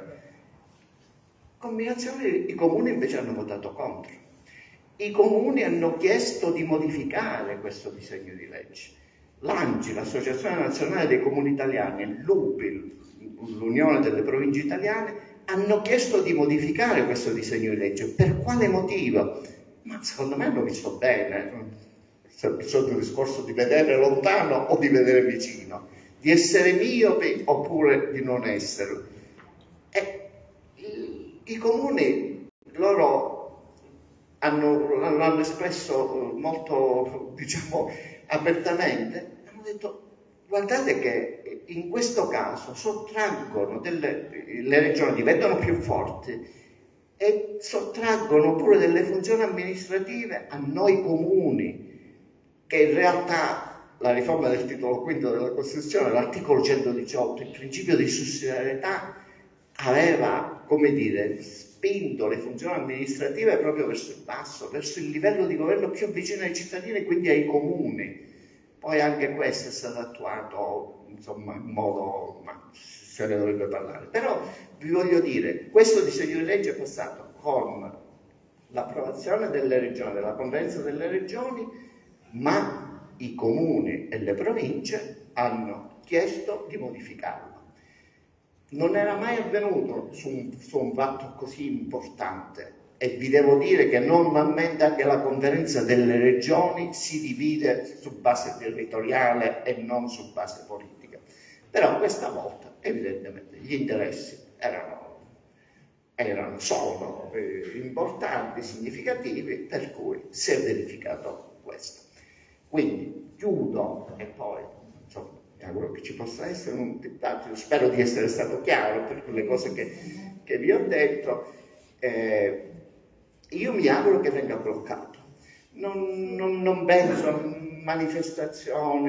Combinazione, i comuni invece hanno votato contro. I comuni hanno chiesto di modificare questo disegno di legge. L'A N C I, l'Associazione Nazionale dei Comuni Italiani, l'U P I, l'Unione delle Province Italiane, hanno chiesto di modificare questo disegno di legge. Per quale motivo? Ma secondo me hanno visto bene. C'è bisogno del discorso di vedere lontano o di vedere vicino, di essere miopi oppure di non esserlo. E i, i comuni, loro Hanno, l'hanno espresso molto, diciamo, apertamente, hanno detto: guardate che in questo caso sottraggono delle, le regioni diventano più forti e sottraggono pure delle funzioni amministrative a noi comuni, che in realtà la riforma del titolo quinto della Costituzione, l'articolo centodiciotto, il principio di sussidiarietà, aveva, come dire, spinto le funzioni amministrative proprio verso il basso, verso il livello di governo più vicino ai cittadini e quindi ai comuni. Poi anche questo è stato attuato, insomma, in modo, ma se ne dovrebbe parlare. Però vi voglio dire, questo disegno di legge è passato con l'approvazione delle regioni, della conferenza delle regioni, ma i comuni e le province hanno chiesto di modificarlo. Non era mai avvenuto su un, su un fatto così importante, e vi devo dire che normalmente anche la conferenza delle regioni si divide su base territoriale e non su base politica. Però questa volta evidentemente gli interessi erano, erano sono eh, importanti, significativi, per cui si è verificato questo. Quindi chiudo e poi insomma mi auguro che ci possa essere un dibattito, spero di essere stato chiaro per quelle cose che, che vi ho detto. Eh, io mi auguro che venga bloccato. Non, non, non penso a manifestazioni,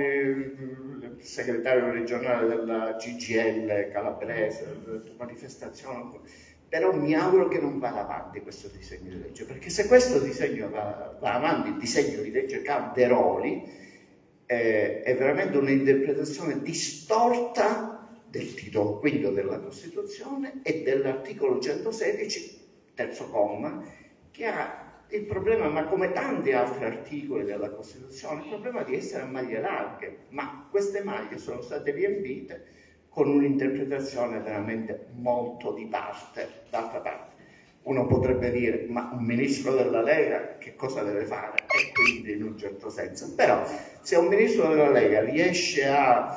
il segretario regionale della C G I L calabrese, manifestazioni, però mi auguro che non vada avanti questo disegno di legge, perché se questo disegno va, va avanti, il disegno di legge Calderoli, Eh, è veramente un'interpretazione distorta del titolo quinto della Costituzione e dell'articolo centosedici, terzo comma, che ha il problema, ma come tanti altri articoli della Costituzione, il problema di essere a maglie larghe, ma queste maglie sono state riempite con un'interpretazione veramente molto di parte. D'altra parte, uno potrebbe dire, ma un ministro della Lega che cosa deve fare? E quindi in un certo senso. Però se un ministro della Lega riesce a,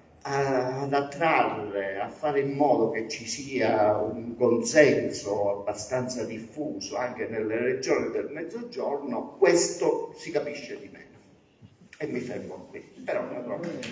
a, ad attrarre, a fare in modo che ci sia un consenso abbastanza diffuso anche nelle regioni del Mezzogiorno, questo si capisce di meno. E mi fermo qui. Però naturalmente...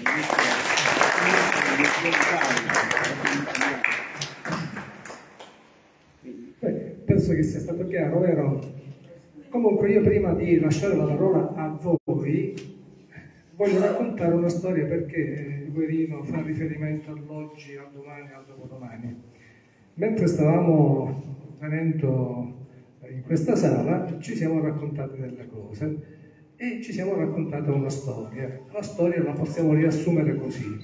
Penso che sia stato chiaro, vero? Comunque io prima di lasciare la parola a voi voglio raccontare una storia, perché Guerino fa riferimento all'oggi, al domani, al dopodomani. Mentre stavamo venendo in questa sala ci siamo raccontati delle cose e ci siamo raccontata una storia. La storia la possiamo riassumere così.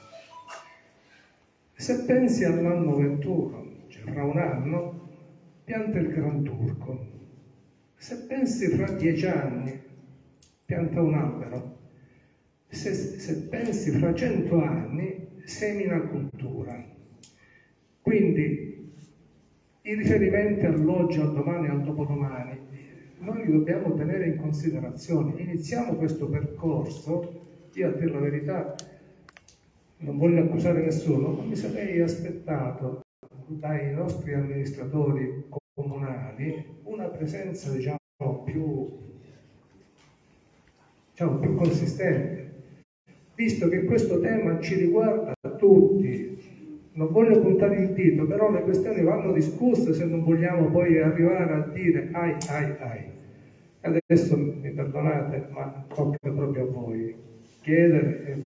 Se pensi all'anno ventuno, cioè fra un anno, pianta il Gran Turco. Se pensi fra dieci anni, pianta un albero. Se, se pensi fra cento anni, semina cultura. Quindi i riferimenti all'oggi, al domani, al dopodomani, noi li dobbiamo tenere in considerazione. Iniziamo questo percorso, io a dire la verità non voglio accusare nessuno, ma mi sarei aspettato dai nostri amministratori comunali una presenza, diciamo, più, diciamo, più consistente, visto che questo tema ci riguarda tutti. Non voglio puntare il dito, però le questioni vanno discusse se non vogliamo poi arrivare a dire ai ai ai. Adesso mi perdonate, ma tocca proprio a voi chiedere e,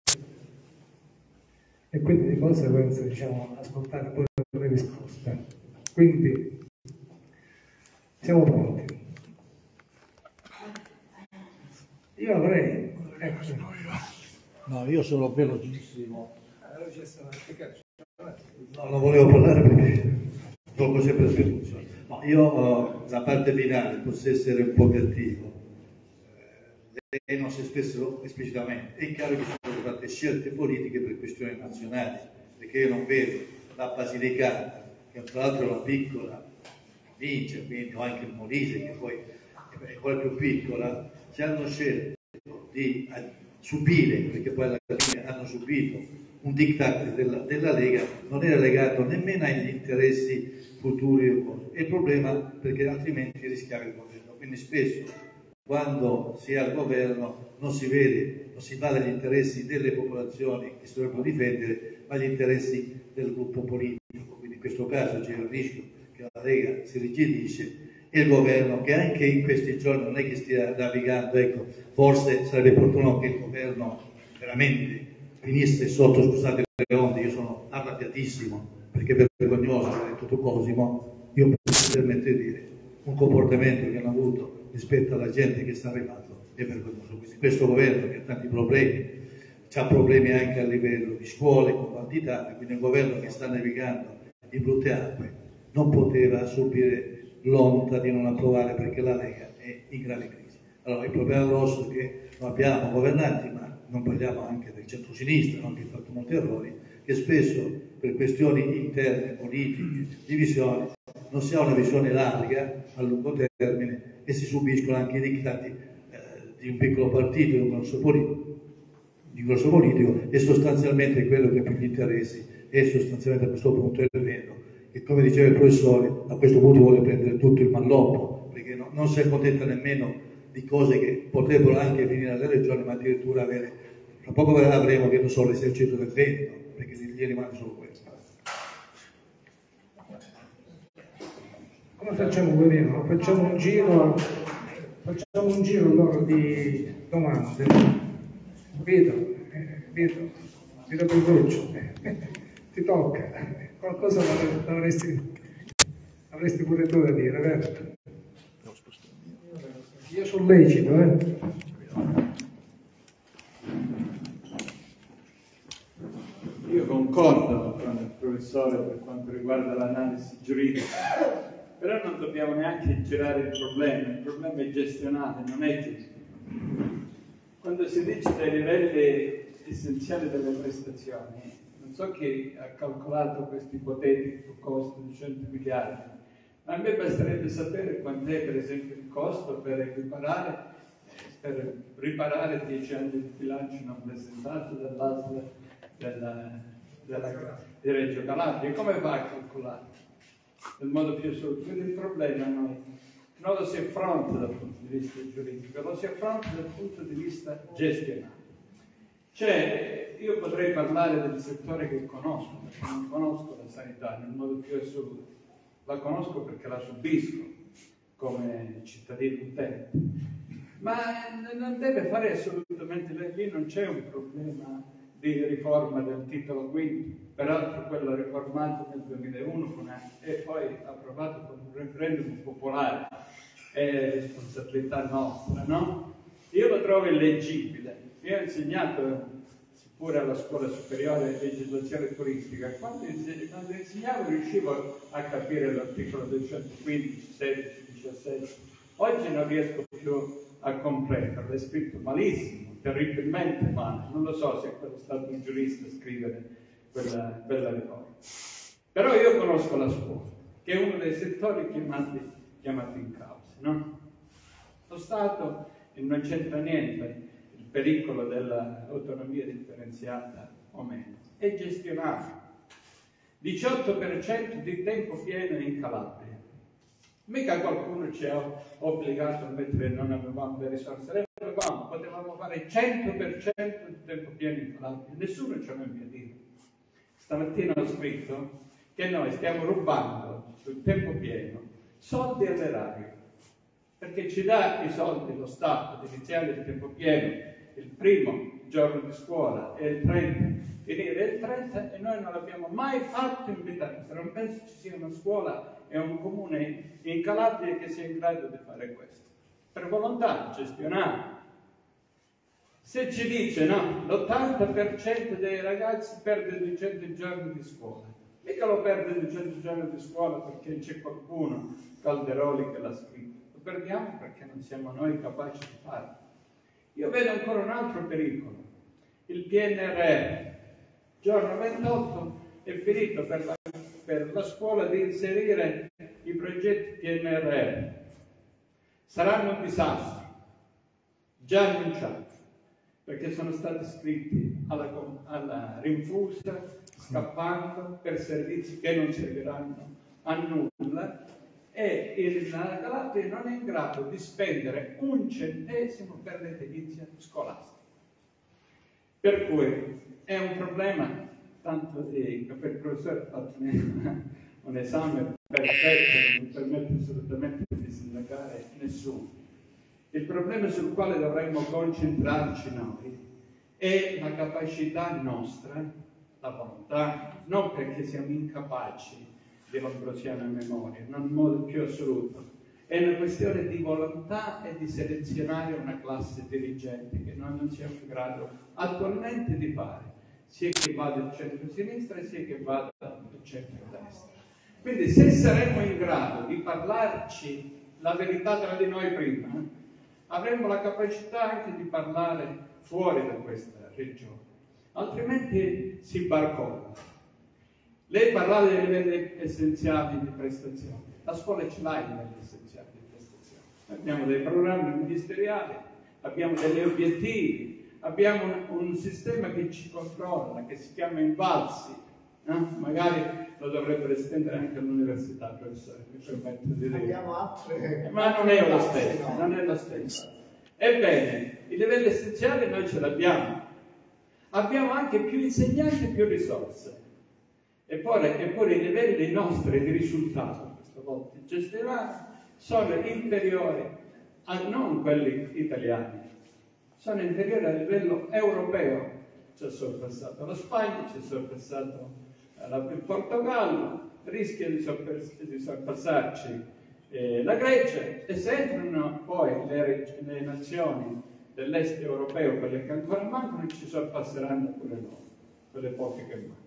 e quindi di conseguenza, diciamo, ascoltare poi le risposte. Quindi siamo pronti. Io avrei, ecco. No, io sono velocissimo. No, non volevo parlare perché tolgo sempre la soluzione. No, io uh, la parte finale posso essere un po' cattivo. Eh, lei non si è espresso esplicitamente. È chiaro che sono state fatte scelte politiche per questioni nazionali, perché io non vedo la Basilicata, che tra l'altro è una piccola provincia, quindi o anche il Molise, che poi è quella più piccola, si hanno scelto di subire, perché poi alla fine hanno subito un diktat della, della Lega, non era legato nemmeno agli interessi futuri o cose. È il problema perché altrimenti rischiava il governo. Quindi spesso quando si è al governo non si vede, non si va dagli interessi delle popolazioni che si dovrebbero difendere, ma agli interessi del gruppo politico. Quindi in questo caso c'è il rischio che la Lega si rigidisce e il governo, che anche in questi giorni non è che stia navigando, ecco, forse sarebbe opportuno che il governo veramente finisse sotto, scusate le onde, io sono arrabbiatissimo perché è vergognoso, come ha detto tu Cosimo, io mi permetto di dire, un comportamento che hanno avuto rispetto alla gente che sta arrivando è vergognoso. Quindi questo governo che ha tanti problemi, ha problemi anche a livello di scuole, con quantità, quindi un governo che sta navigando in brutte acque, non poteva subire l'onta di non approvare perché la Lega è in grave crisi. Allora il problema grosso è che non abbiamo governanti, ma non parliamo anche del centro-sinistra, no? Che ha fatto molti errori, che spesso per questioni interne, politiche, divisioni, non si ha una visione larga a lungo termine e si subiscono anche i dittati eh, di un piccolo partito, di un grosso politico, di un grosso politico e sostanzialmente quello che per gli interessi è sostanzialmente a questo punto è vero. E come diceva il professore, a questo punto vuole prendere tutto il malloppo, perché no, non si accontenta nemmeno di cose che potrebbero anche finire alle regioni, ma addirittura avere, tra poco avremo, che non so, l'esercito del vento, perché gli rimane solo questo. Come facciamo, Guerino? Facciamo un giro, facciamo un giro allora di domande. Vito, eh, Vito, Vito Petruccio, ti tocca. Qualcosa l'avresti, avresti pure tu da dire, vero? Io sono lecito, eh? Io concordo con il professore per quanto riguarda l'analisi giuridica, però non dobbiamo neanche girare il problema, il problema è gestionale, non è gestito. Quando si dice dei livelli essenziali delle prestazioni, non so chi ha calcolato questo ipotetico costo di cento miliardi, ma a me basterebbe sapere quant'è per esempio il costo per equiparare, per riparare dieci anni di bilancio non presentato dall'A S L della, della, di Reggio Calabria. Come va a calcolare? Nel modo più assoluto. Quindi il problema noi non lo si affronta dal punto di vista giuridico, lo si affronta dal punto di vista gestionale. Cioè, io potrei parlare del settore che conosco, perché non conosco la sanità nel modo più assoluto, la conosco perché la subisco come cittadino utente, ma non deve fare assolutamente, lì non c'è un problema di riforma del titolo quinto, peraltro quello riformato nel duemilauno con, e poi approvato con un referendum popolare, è responsabilità nostra, no? Io lo trovo illeggibile. Io ho insegnato pure alla scuola superiore di legislazione turistica, quando, quando insegnavo riuscivo a capire l'articolo duecentoquindici, sedici, diciassette, oggi non riesco più a comprenderlo, è scritto malissimo, terribilmente male, non lo so se è stato un giurista a scrivere quella, quella riforma. Però io conosco la scuola, che è uno dei settori chiamati, chiamati in causa, no? Lo Stato non c'entra niente il pericolo dell'autonomia differenziata o meno, è gestionato. diciotto per cento di tempo pieno in Calabria, Mica qualcuno ci ha obbligato a mettere, non avevamo le risorse, le avevamo, potevamo fare cento per cento di tempo pieno in Calabria, nessuno ce l'ha impedito. Stamattina ho scritto che noi stiamo rubando sul tempo pieno soldi all'erario, perché ci dà i soldi lo Stato di iniziare il tempo pieno il primo giorno di scuola e il trenta, finire il trenta, e noi non l'abbiamo mai fatto in vita nostra. Non penso ci sia una scuola e un comune in Calabria che sia in grado di fare questo, per volontà gestionale. Se ci dice no, l'ottanta per cento dei ragazzi perde duecento giorni di scuola, mica lo perde duecento giorni di scuola perché c'è qualcuno, Calderoli, che l'ha scritto, lo perdiamo perché non siamo noi capaci di farlo. Io vedo ancora un altro pericolo, il P N R R, giorno ventotto è finito per la, per la scuola di inserire i progetti P N R R, saranno un disastro, già annunciati, perché sono stati scritti alla, alla rinfusa, scappando per servizi che non serviranno a nulla, e il, la Calabria non è in grado di spendere un centesimo per l'edilizia scolastica. Per cui è un problema, tanto di, per il professore ha fatto un, un esame perfetto, non mi permette assolutamente di sindacare nessuno. Il problema sul quale dovremmo concentrarci noi è la capacità nostra, la volontà, non perché siamo incapaci di Lombrosiana memoria, non in modo più assoluto. È una questione di volontà e di selezionare una classe dirigente che noi non siamo in grado attualmente di fare, sia che vada al centro-sinistra sia che vada al centro-destra. Quindi se saremmo in grado di parlarci la verità tra di noi prima, avremmo la capacità anche di parlare fuori da questa regione, altrimenti si barcolla. Lei parlava dei livelli essenziali di prestazione, la scuola ce l'ha i livelli essenziali di prestazione. Abbiamo dei programmi ministeriali, abbiamo degli obiettivi, abbiamo un, un sistema che ci controlla, che si chiama Invalsi, no? Magari lo dovrebbero estendere anche all'università, professore, mi permetto di dire. Abbiamo altre... Ma non è lo stesso, non è lo stesso. Ebbene, i livelli essenziali noi ce l'abbiamo. Abbiamo anche più insegnanti e più risorse. Eppure, eppure i livelli nostri di risultato, questa volta gestionali, sono inferiori a non quelli italiani, sono inferiori a livello europeo. Ci ha sorpassato la Spagna, ci ha sorpassato il Portogallo, rischia di, di sorpassarci eh, la Grecia, e se entrano poi le, le nazioni dell'est europeo, quelle che ancora mancano, ci sorpasseranno pure loro, quelle poche che mancano.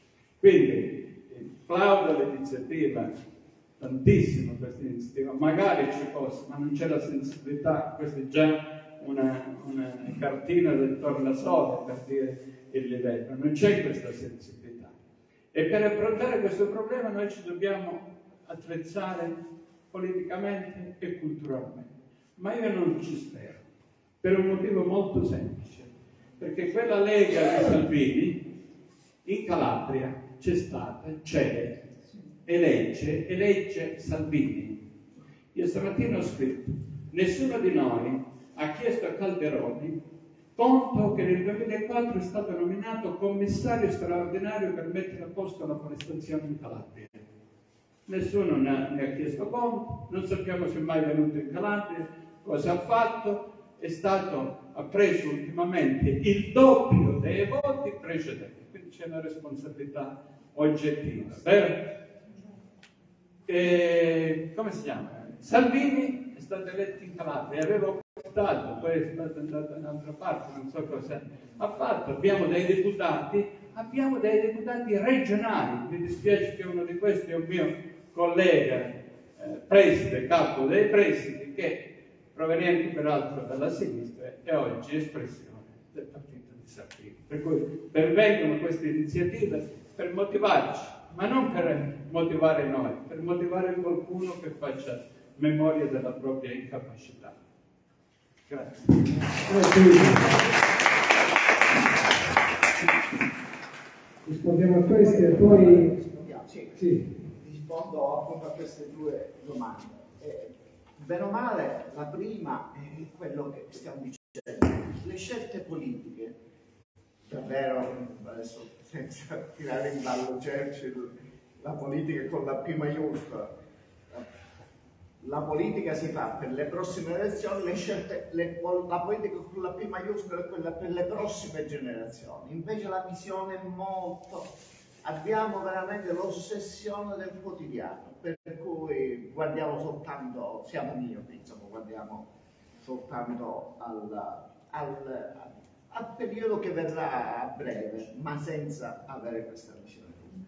Quindi plaudo l'iniziativa, tantissimo questa iniziativa, magari ci fosse, ma non c'è la sensibilità, questa è già una, una cartina del tornasole per dire il livello, non c'è questa sensibilità. E per affrontare questo problema noi ci dobbiamo attrezzare politicamente e culturalmente, ma io non ci spero, per un motivo molto semplice, perché quella Lega di Salvini in Calabria c'è stata, c'è, elegge, elegge Salvini. Io stamattina ho scritto, nessuno di noi ha chiesto a Calderoli conto che nel duemilaquattro è stato nominato commissario straordinario per mettere a posto la forestazione in Calabria. Nessuno ne ha, ne ha chiesto conto, non sappiamo se è mai venuto in Calabria, cosa ha fatto, è stato, ha preso ultimamente il doppio dei voti precedenti, quindi c'è una responsabilità oggettiva, vero? E, come si chiama? Salvini è stato eletto in Calabria, aveva portato, poi è stato andato da un'altra parte, non so cosa ha fatto. Abbiamo dei deputati, abbiamo dei deputati regionali, mi dispiace che uno di questi è un mio collega, eh, preside, capo dei presidi, che proveniente peraltro dalla sinistra è oggi espressione del partito di Salvini. Per cui benvengono queste iniziative per motivarci, ma non per motivare noi, per motivare qualcuno che faccia memoria della propria incapacità. Grazie. Rispondiamo a queste e poi... Sì. Sì. Rispondo appunto a queste due domande. Eh, bene o male, la prima è quello che stiamo dicendo, le scelte politiche, davvero, adesso senza tirare in ballo Churchill, la politica con la P maiuscola, la politica si fa per le prossime elezioni, le scelte, le, la politica con la P maiuscola è quella per le prossime generazioni, invece la visione è molto, abbiamo veramente l'ossessione del quotidiano, per cui guardiamo soltanto, siamo miopi, insomma, guardiamo soltanto al, al, al periodo che verrà a breve, ma senza avere questa visione.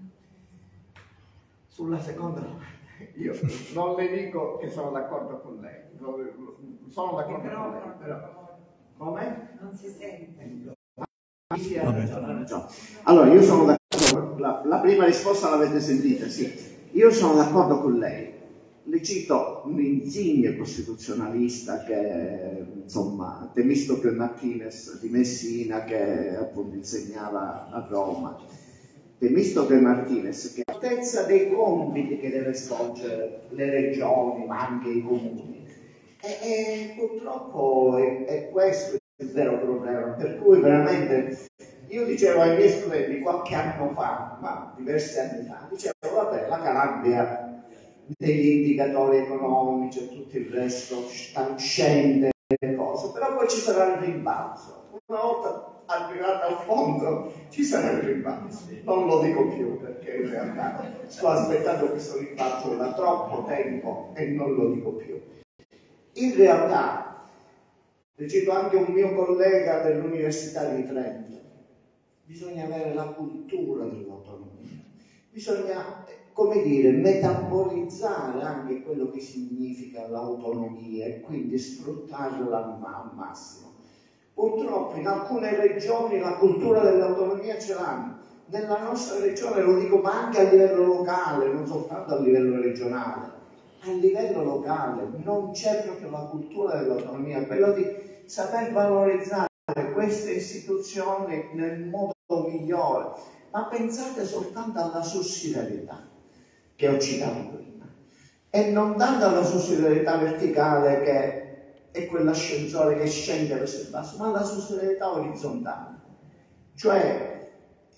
Sulla seconda domanda, io non le dico che sono d'accordo con lei, sono d'accordo con lei, però come? Non si sente. Sì, ha ragione, ha ragione. Allora, io sono d'accordo, la, la prima risposta l'avete sentita, sì. Io sono d'accordo con lei. Le cito un insigne costituzionalista che, insomma, Temistocleo Martinez di Messina, che appunto insegnava a Roma. Temistocleo Martinez, che ha l'altezza dei compiti che deve svolgere le regioni, ma anche i comuni. E, e purtroppo è, è questo il vero problema, per cui veramente io dicevo ai miei studenti qualche anno fa, ma diversi anni fa, dicevo vabbè, la Calabria degli indicatori economici e tutto il resto scende le cose, però poi ci sarà il rimbalzo. Una volta arrivata al fondo ci sarà il rimbalzo, non lo dico più perché in realtà sto aspettando questo rimbalzo da troppo tempo e non lo dico più. In realtà, le cito anche un mio collega dell'Università di Trento, bisogna avere la cultura dell'autonomia, bisogna, come dire, metabolizzare anche quello che significa l'autonomia e quindi sfruttarla al massimo. Purtroppo in alcune regioni la cultura dell'autonomia ce l'hanno, nella nostra regione, lo dico, ma anche a livello locale, non soltanto a livello regionale, a livello locale non c'è proprio la cultura dell'autonomia, quello di saper valorizzare queste istituzioni nel modo migliore. Ma pensate soltanto alla sussidiarietà che ho citato prima, e non tanto alla sussidiarietà verticale che è quell'ascensore che scende verso il basso, ma alla sussidiarietà orizzontale. Cioè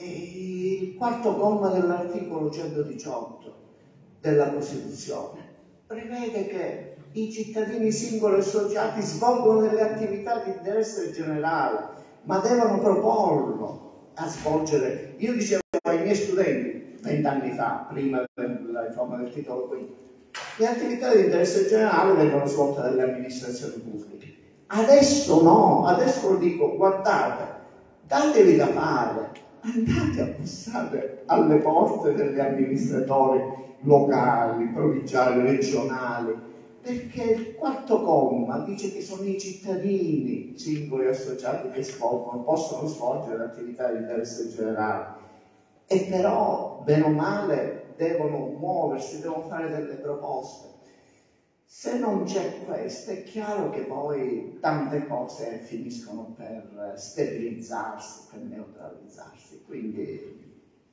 il quarto comma dell'articolo centodiciotto della Costituzione prevede che i cittadini singoli e associati svolgono delle attività di interesse generale, ma devono proporlo a svolgere. Io dicevo ai miei studenti vent'anni fa, prima della riforma del titolo quinto, le attività di interesse generale vengono svolte dalle amministrazioni pubbliche. Adesso no, adesso lo dico, guardate, datevi da fare, andate a bussare alle porte degli amministratori locali, provinciali, regionali, perché il quarto comma dice che sono i cittadini singoli e associati che svolgono, possono svolgere attività di interesse generale, e però, bene o male, devono muoversi, devono fare delle proposte. Se non c'è questo, è chiaro che poi tante cose finiscono per sterilizzarsi, per neutralizzarsi, quindi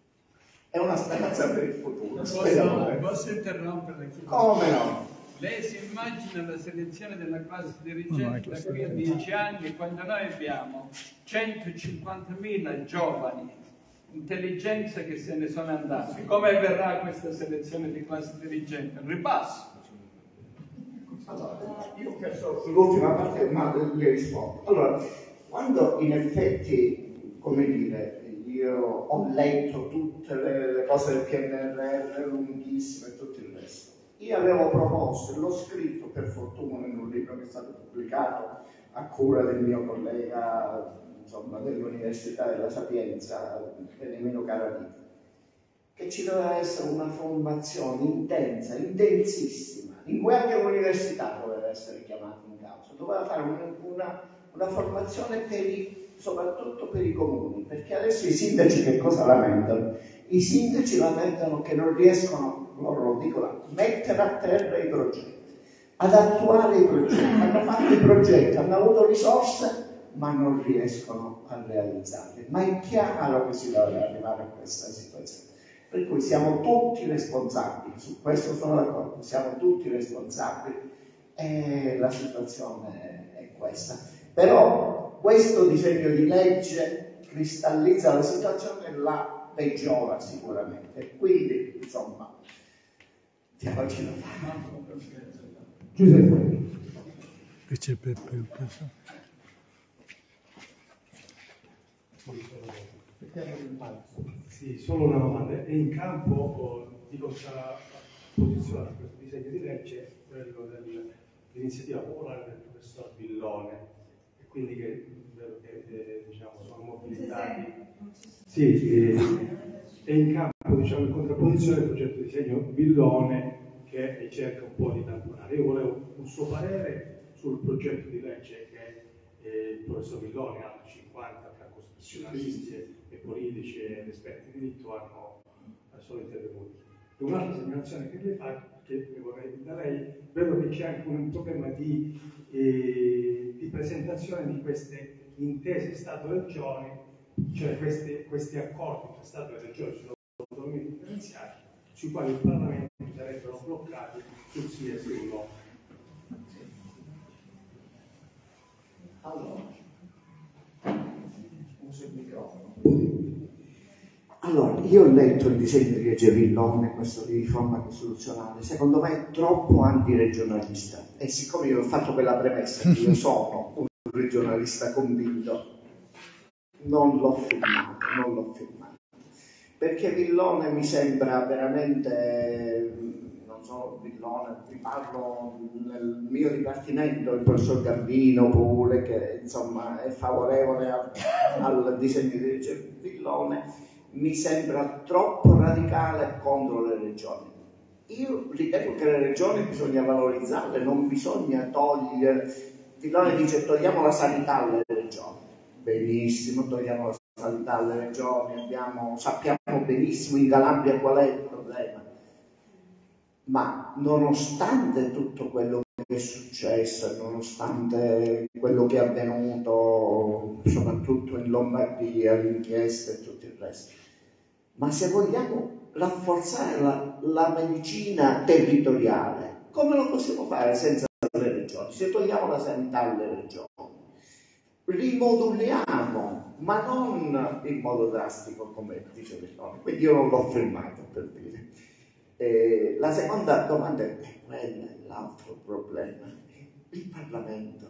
è una speranza per il futuro. Posso, posso interromperle? Come no? Lei si immagina la selezione della classe dirigente da qui a dieci anni, quando noi abbiamo centocinquantamila giovani intelligenze che se ne sono andate. Come verrà questa selezione di classe dirigente? Un ripasso. Allora, io penso l'ultima parte, ma le rispondo. Allora, quando in effetti, come dire, io ho letto tutte le, le cose del P N R R, lunghissime e tutto il resto, io avevo proposto, e l'ho scritto per fortuna in un libro che è stato pubblicato a cura del mio collega, insomma, dell'Università della Sapienza, Beniamino Caravita, che ci doveva essere una formazione intensa, intensissima, in cui anche l'università doveva essere chiamata in causa, doveva fare una, una, una formazione per i, soprattutto per i comuni, perché adesso i sindaci che cosa lamentano? I sindaci lamentano che non riescono, loro lo dicono, a mettere a terra i progetti, ad attuare i progetti, hanno fatto i progetti, hanno avuto risorse, ma non riescono a realizzarli. Ma è chiaro che si deve arrivare a questa situazione. Per cui siamo tutti responsabili, su questo sono d'accordo, siamo tutti responsabili e la situazione è questa. Però questo disegno di legge cristallizza la situazione e la peggiora sicuramente. Quindi, insomma, diamoci la mano. Giuseppe. Che c'è Peppe? Sì, solo una domanda. È in campo o di contrapposizione a questo disegno di legge quello dell'iniziativa popolare del professor Villone, e quindi che, che eh, diciamo, sono mobilitati. Sì, sì, è in campo, diciamo, in contrapposizione al progetto di disegno Villone che cerca un po' di tamponare. Io volevo un suo parere sul progetto di legge che eh, il professor Villone, altri cinquanta tra costituzionalisti e politici ed esperti di diritto hanno sono intervenuti. E un'altra segnalazione che le fa, che le vorrei da lei, vedo che c'è anche un problema di, eh, di presentazione di queste intese Stato-Regioni, cioè questi, questi accordi tra Stato e Regioni sull'autonomia differenziata, sui quali il Parlamento sarebbero bloccati sul sì e sul no. Allora, uso il microfono. Allora, io ho letto il disegno di legge Villone, questo di riforma costituzionale, secondo me è troppo antiregionalista. E siccome io ho fatto quella premessa che io sono un regionalista convinto, non l'ho firmato, non l'ho firmato. Perché Villone mi sembra veramente, non solo Villone, vi parlo nel mio dipartimento, il professor Gambino pure, che insomma è favorevole al, al disegno di legge Villone, mi sembra troppo radicale contro le regioni. Io ritengo che le regioni bisogna valorizzarle, non bisogna togliere. Villone dice togliamo la sanità alle regioni. Benissimo, togliamo la sanità alle regioni, abbiamo, sappiamo benissimo in Calabria qual è il problema. Ma nonostante tutto quello che è successo, nonostante quello che è avvenuto, soprattutto in Lombardia, l'inchiesta e tutto il resto, ma se vogliamo rafforzare la, la medicina territoriale, come lo possiamo fare senza le regioni? Se togliamo la sanità alle regioni, rimoduliamo, ma non in modo drastico come dice Villone, quindi io non l'ho firmato per dire. Eh, la seconda domanda è quella, l'altro problema, il Parlamento.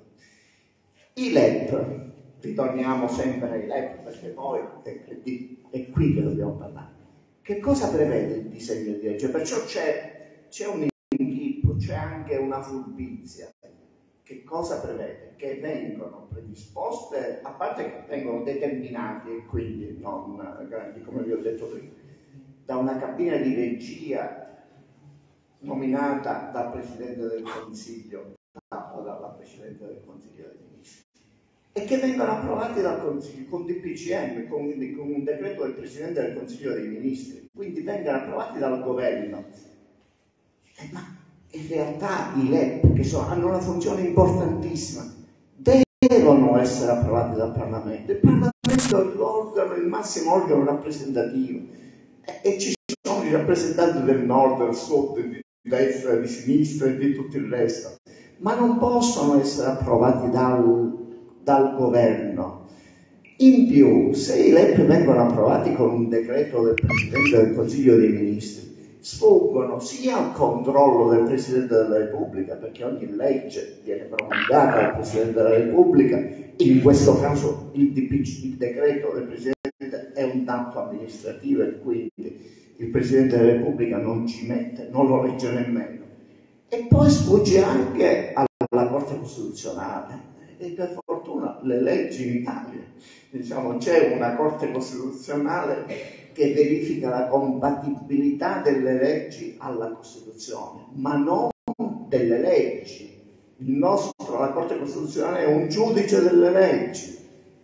I L E P, ritorniamo sempre ai L E P perché poi è, è qui che dobbiamo parlare. Che cosa prevede il disegno di legge? Perciò c'è, c'è un inghippo, c'è anche una furbizia. Che cosa prevede? Che vengono predisposte, a parte che vengono determinati e quindi non grandi, come vi ho detto prima, da una cabina di regia nominata dal Presidente del Consiglio o dalla Presidente del Consiglio dei Ministri e che vengono approvati dal Consiglio con D P C M, con, con un decreto del Presidente del Consiglio dei Ministri, quindi vengono approvati dal Governo. Eh, ma in realtà i L E P, che sono, hanno una funzione importantissima, devono essere approvati dal Parlamento. Il Parlamento è l'organo, il massimo organo rappresentativo e, e ci sono i rappresentanti del nord, del sud, di destra, di sinistra e di tutto il resto, ma non possono essere approvati dal, dal governo. In più, se i L E P vengono approvati con un decreto del Presidente del Consiglio dei Ministri, sfuggono sia al controllo del Presidente della Repubblica, perché ogni legge viene promulgata dal Presidente della Repubblica, in questo caso il, D P C, il decreto del Presidente è un atto amministrativo e quindi il Presidente della Repubblica non ci mette, non lo legge nemmeno. E poi sfugge anche alla Corte Costituzionale. E per fortuna le leggi in Italia, diciamo, c'è una Corte Costituzionale che verifica la compatibilità delle leggi alla Costituzione, ma non delle leggi. Il nostro, la Corte Costituzionale è un giudice delle leggi,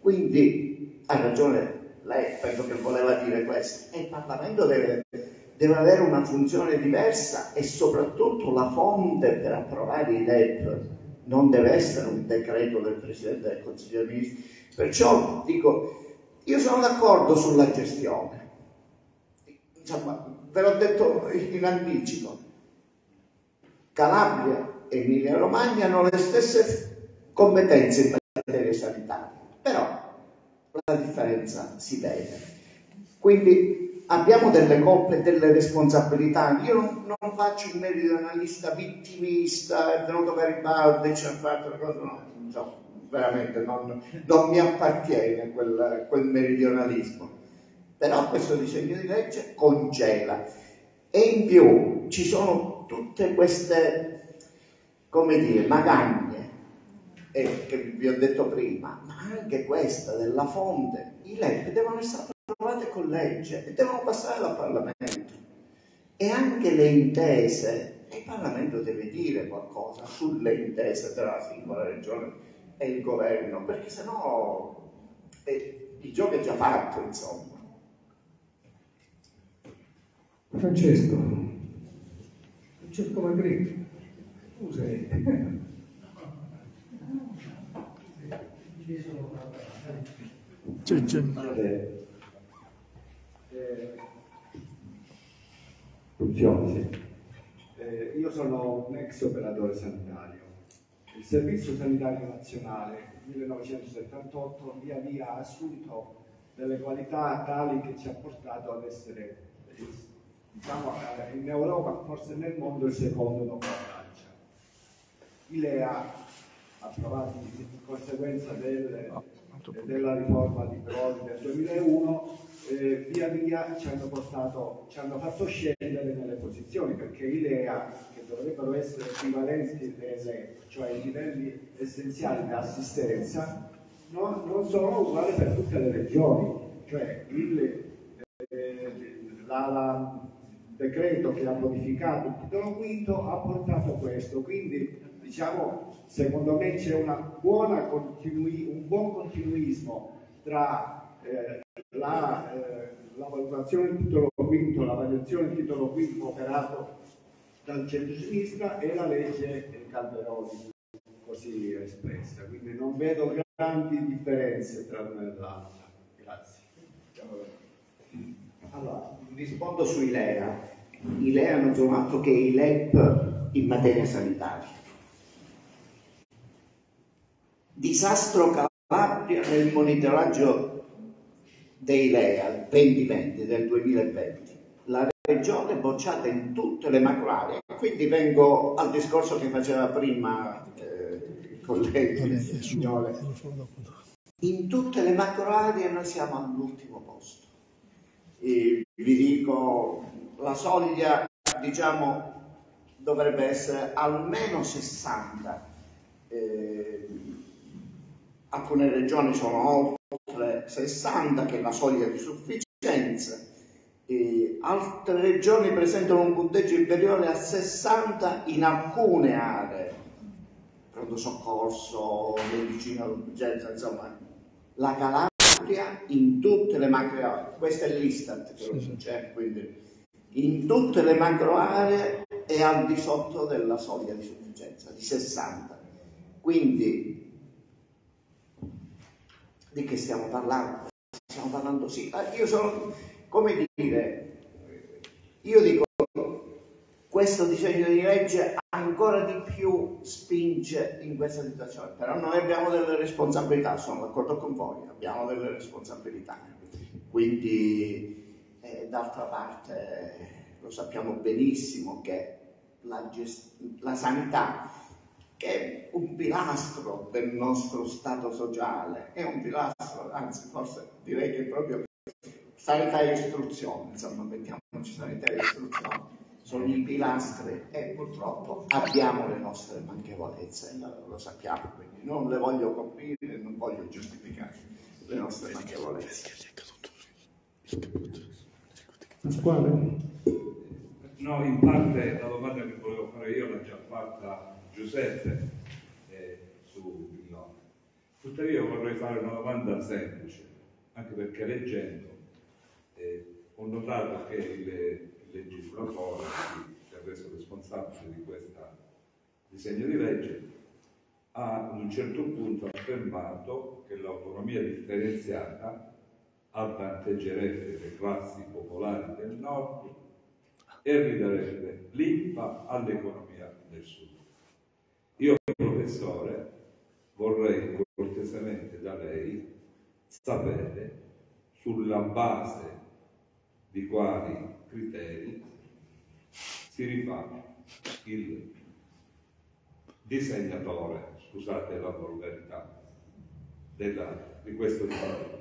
quindi ha ragione lei, penso che voleva dire questo, e il Parlamento deve, deve avere una funzione diversa e soprattutto la fonte per approvare i L E P non deve essere un decreto del Presidente del Consiglio dei Ministri. Perciò dico, io sono d'accordo sulla gestione, insomma, ve l'ho detto in anticipo, Calabria e Emilia Romagna hanno le stesse competenze in materia sanitaria, però la differenza si vede. Quindi abbiamo delle colpe e delle responsabilità. Io non, non faccio il meridionalista vittimista, è venuto Garibaldi, ci ha fatto le cose, no, no, veramente non, non mi appartiene quel, quel meridionalismo. Però questo disegno di legge congela, e in più ci sono tutte queste, come dire, magagne, eh, che vi ho detto prima, ma anche questa della fonte. I L E P devono essere approvate con legge e devono passare dal Parlamento. E anche le intese, e il Parlamento deve dire qualcosa sulle intese tra la singola regione e il governo, perché sennò eh, il gioco è già fatto, insomma. Francesco, Francesco Magrini, tu sei. C'è Gennaro. Eh, funziona, sì. Eh, io sono un ex operatore sanitario. Il Servizio Sanitario Nazionale nel millenovecentosettantotto via via ha assunto delle qualità tali che ci ha portato ad essere, diciamo, in Europa, forse nel mondo, il secondo dopo la Francia. I L E A, approvati in conseguenza del, della riforma di Prodi del duemilauno, eh, via via ci hanno portato, ci hanno fatto scendere nelle posizioni, perché i L E A, che dovrebbero essere equivalenti delle, cioè i livelli essenziali di assistenza, non, non sono uguali per tutte le regioni. Cioè il, eh, la, la, il decreto che ha modificato il titolo quinto ha portato questo, quindi diciamo, secondo me c'è una buona continui, un buon continuismo tra eh, la, eh, la valutazione del titolo quinto, la variazione del titolo quinto operato dal centro-sinistra e la legge Calderoli così espressa, quindi non vedo grandi differenze tra l'una e l'altra. Grazie. Allora, rispondo sui L E A. I L E A non sono altro che i L E P in materia sanitaria. Disastro Calabria nel monitoraggio dei L E A venti venti del duemilaventi. La regione bocciata in tutte le macroaree. Quindi vengo al discorso che faceva prima eh, il collega signore. In tutte le macroaree noi siamo all'ultimo posto. E vi dico, la soglia, diciamo, dovrebbe essere almeno sessanta. Eh, alcune regioni sono oltre sessanta, che è la soglia di sufficienza. E altre regioni presentano un punteggio inferiore a sessanta in alcune aree. Pronto soccorso, medicina d'urgenza, insomma. La Calabria in tutte le macro aree, questa è l'Istat che lo dice, quindi in tutte le macro aree è al di sotto della soglia di sufficienza, di sessanta. Quindi di che stiamo parlando? Stiamo parlando, sì, io sono, come dire, io dico, questo disegno di legge ancora di più spinge in questa situazione, però noi abbiamo delle responsabilità, sono d'accordo con voi, abbiamo delle responsabilità, quindi eh, d'altra parte lo sappiamo benissimo che la, la sanità, che è un pilastro del nostro stato sociale, è un pilastro, anzi forse direi che proprio sanità e istruzione, insomma mettiamoci sanità e istruzione, sono i pilastri e purtroppo abbiamo le nostre manchevolezze, lo sappiamo, quindi non le voglio coprire, non voglio giustificare le nostre manchevolezze. Pasquale? No, in parte la domanda che volevo fare io l'ha già fatta Giuseppe eh, su Villone. Tuttavia vorrei fare una domanda semplice, anche perché leggendo eh, ho notato che il legislatore, che è reso responsabile di questo disegno di legge, ha ad un certo punto affermato che l'autonomia differenziata avvantaggerebbe le classi popolari del nord e ridarebbe linfa all'economia del sud. Io, professore, vorrei cortesemente da lei sapere sulla base di quali criteri si rifà il disegnatore, scusate la volgarità, della, di questo disegno di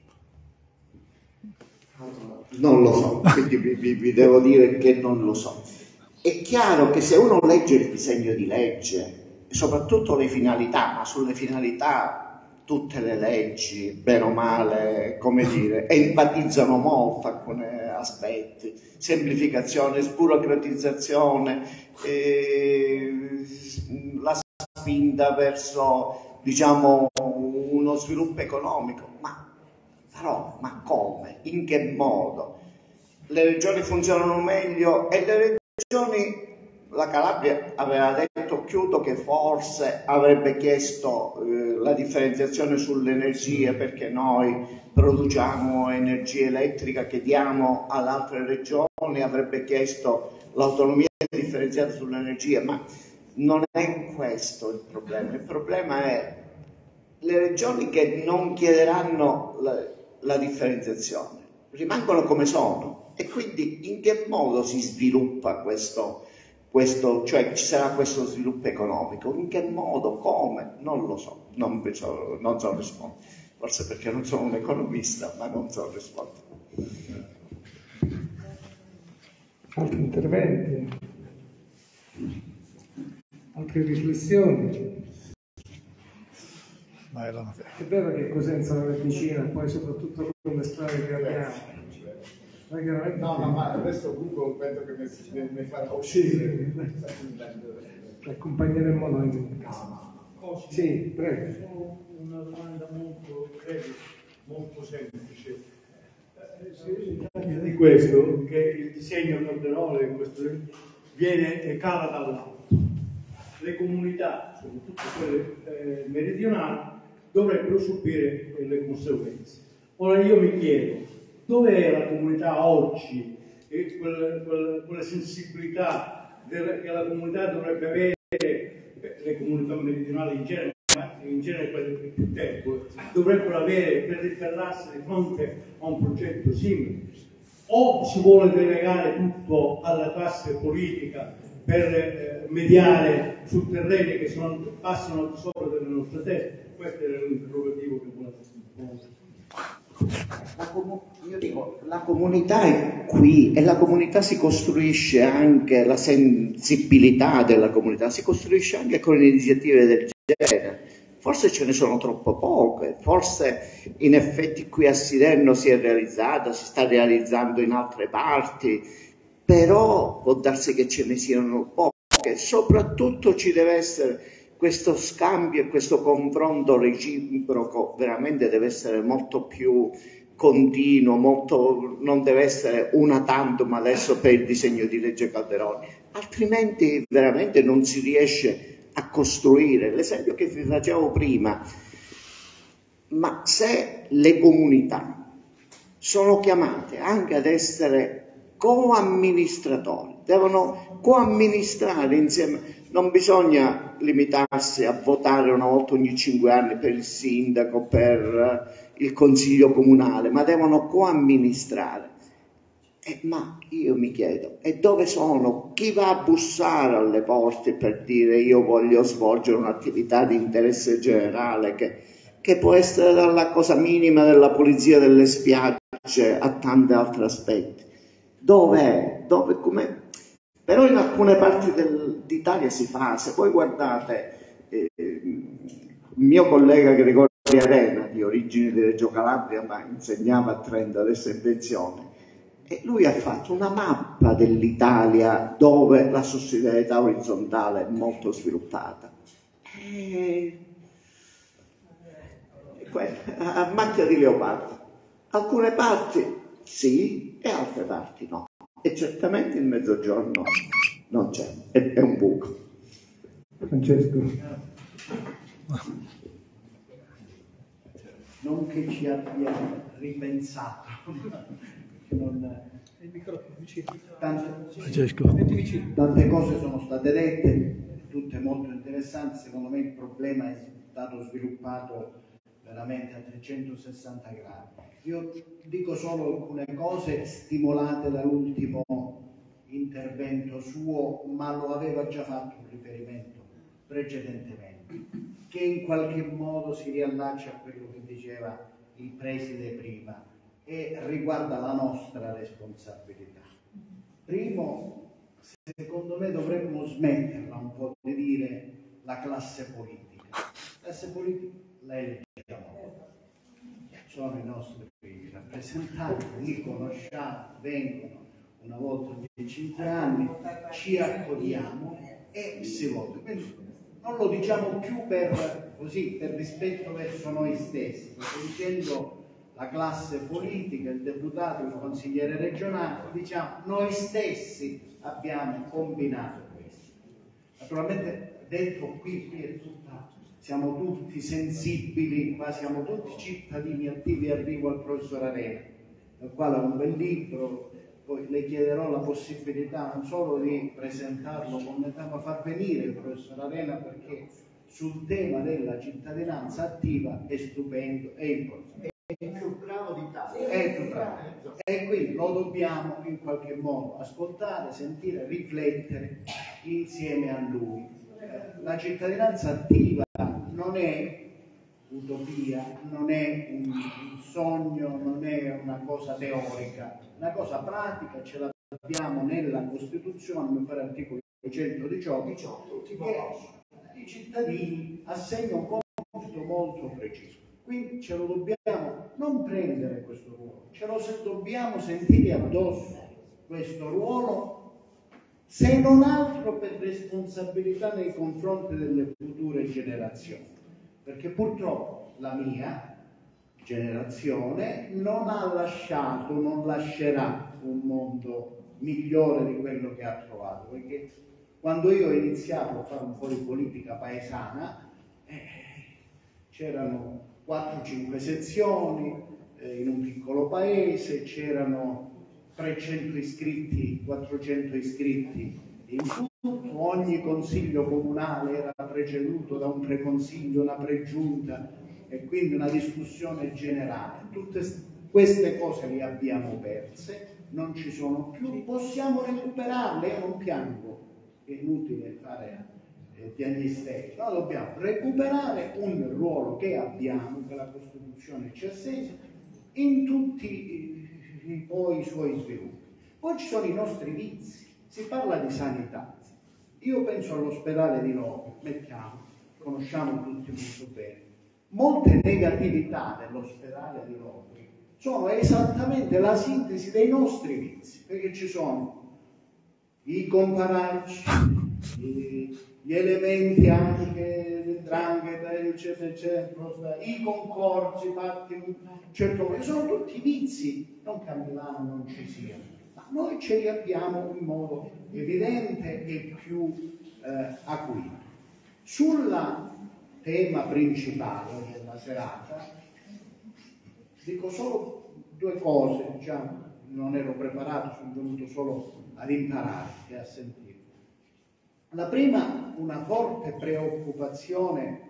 legge. Non lo so, quindi vi, vi, vi devo dire che non lo so. È chiaro che se uno legge il disegno di legge, soprattutto le finalità, ma sulle finalità tutte le leggi, bene o male, come dire, empatizzano molto alcuni aspetti, semplificazione, sburocratizzazione, eh, la spinta verso, diciamo, uno sviluppo economico, ma però, ma come? In che modo? Le regioni funzionano meglio e le regioni, la Calabria aveva detto chiudo che forse avrebbe chiesto eh, la differenziazione sull'energia perché noi produciamo energia elettrica che diamo ad altre regioni, avrebbe chiesto l'autonomia differenziata sull'energia, ma non è questo il problema. Il problema è le regioni che non chiederanno la, la differenziazione, rimangono come sono e quindi in che modo si sviluppa questo Questo, cioè ci sarà questo sviluppo economico, in che modo, come, non lo so, non, so, non so rispondere, forse perché non sono un economista, ma non so rispondere. Altri interventi? Altre riflessioni? È vero che Cosenza non è vicina, poi soprattutto con le strade che abbiamo. No, no, ma adesso Google penso che mi, mi farà uscire. Accompagneremo noi in casa. Sì, prego. Ho una domanda molto breve, molto semplice. Si tratta di questo, che il disegno cardinale questo viene e cala dall'alto. Le comunità, soprattutto quelle eh, meridionali, dovrebbero subire le conseguenze. Ora io mi chiedo, dove è la comunità oggi e quella, quella, quella sensibilità delle, che la comunità dovrebbe avere, le comunità meridionali in genere, ma in genere quelle più deboli, dovrebbero avere per ribellarsi di fronte a un progetto simile? O si vuole delegare tutto alla classe politica per eh, mediare su terreni che sono, passano al di sopra delle nostre teste? Questo era l'interrogativo che volevo fare. La comu- io dico, la comunità è qui e la comunità si costruisce anche, la sensibilità della comunità si costruisce anche con iniziative del genere. Forse ce ne sono troppo poche, forse in effetti qui a Siderno si è realizzata, si sta realizzando in altre parti, però può darsi che ce ne siano poche. Soprattutto ci deve essere questo scambio e questo confronto reciproco, veramente deve essere molto più continuo, molto, non deve essere una tantum adesso per il disegno di legge Calderoni, altrimenti veramente non si riesce a costruire. L'esempio che vi facevo prima, ma se le comunità sono chiamate anche ad essere coamministratori, devono coamministrare insieme, non bisogna limitarsi a votare una volta ogni cinque anni per il sindaco, per il consiglio comunale, ma devono coamministrare. Eh, ma io mi chiedo, e dove sono? Chi va a bussare alle porte per dire io voglio svolgere un'attività di interesse generale che, che può essere dalla cosa minima della pulizia delle spiagge a tanti altri aspetti? Dov'è? Dove, com'è? Però in alcune parti del, d'Italia si fa, se voi guardate eh, il mio collega Gregorio Arena, di origini di Reggio Calabria, ma insegnava a Trento, adesso è in pensione, e lui ha fatto una mappa dell'Italia dove la sussidiarietà orizzontale è molto sviluppata. E... a macchia di leopardo. Alcune parti sì e altre parti no. E certamente il mezzogiorno non c'è, è, è un buco. Francesco. non che ci abbia ripensato. non, tante, tante cose sono state dette, tutte molto interessanti. Secondo me il problema è stato sviluppato veramente a trecentosessanta gradi. Io dico solo alcune cose stimolate dall'ultimo intervento suo, ma lo aveva già fatto un riferimento precedentemente, che in qualche modo si riallaccia a quello che diceva il preside prima e riguarda la nostra responsabilità. Primo, secondo me dovremmo smetterla un po' di dire la classe politica. La classe politica la eleggiamo, sono i nostri rappresentanti, li conosciamo, vengono una volta ogni cinque anni, ci accodiamo e si vota. Quindi non lo diciamo più per, così, per rispetto verso noi stessi, perché dicendo la classe politica, il deputato, il consigliere regionale, diciamo noi stessi abbiamo combinato questo. Naturalmente dentro qui, qui è tutta, siamo tutti sensibili, ma siamo tutti cittadini attivi. Arrivo al professor Arena, il quale ha un bel libro, poi le chiederò la possibilità non solo di presentarlo come tema, ma far venire il professor Arena, perché sul tema della cittadinanza attiva è stupendo, è importante. È il più bravo d'Italia. È il più bravo. E quindi lo dobbiamo in qualche modo ascoltare, sentire, riflettere insieme a lui. La cittadinanza attiva non è utopia, non è un, un sogno, non è una cosa teorica, una cosa pratica, ce l'abbiamo nella Costituzione, mi pare articolo centodiciotto, che i cittadini assegnano un compito molto preciso. Quindi ce lo dobbiamo non prendere questo ruolo, ce lo se dobbiamo sentire addosso questo ruolo, se non altro per responsabilità nei confronti delle future generazioni, perché purtroppo la mia generazione non ha lasciato, non lascerà un mondo migliore di quello che ha trovato, perché quando io ho iniziato a fare un po' di politica paesana eh, c'erano quattro cinque sezioni eh, in un piccolo paese, c'erano trecento iscritti, quattrocento iscritti in tutto, ogni consiglio comunale era preceduto da un preconsiglio, una pregiunta e quindi una discussione generale. Tutte queste cose le abbiamo perse, non ci sono più, possiamo recuperarle, io non piango, è inutile fare eh, piagnistei, no, dobbiamo recuperare un ruolo che abbiamo, che la Costituzione ci assegna, in tutti i, poi i suoi sviluppi. Poi ci sono i nostri vizi, si parla di sanità, io penso all'ospedale di Roma, mettiamo, conosciamo tutti molto bene, molte negatività dell'ospedale di Roma sono esattamente la sintesi dei nostri vizi, perché ci sono i comparacci, gli elementi anche del 'ndrangheta, eccetera, eccetera, i concorsi fatti in un certo modo, sono tutti vizi, non che a Milano non ci siano, ma noi ce li abbiamo in modo evidente e più eh, acuito. Sul tema principale della serata dico solo due cose, diciamo, non ero preparato, sono venuto solo ad imparare e a sentire. La prima, una forte preoccupazione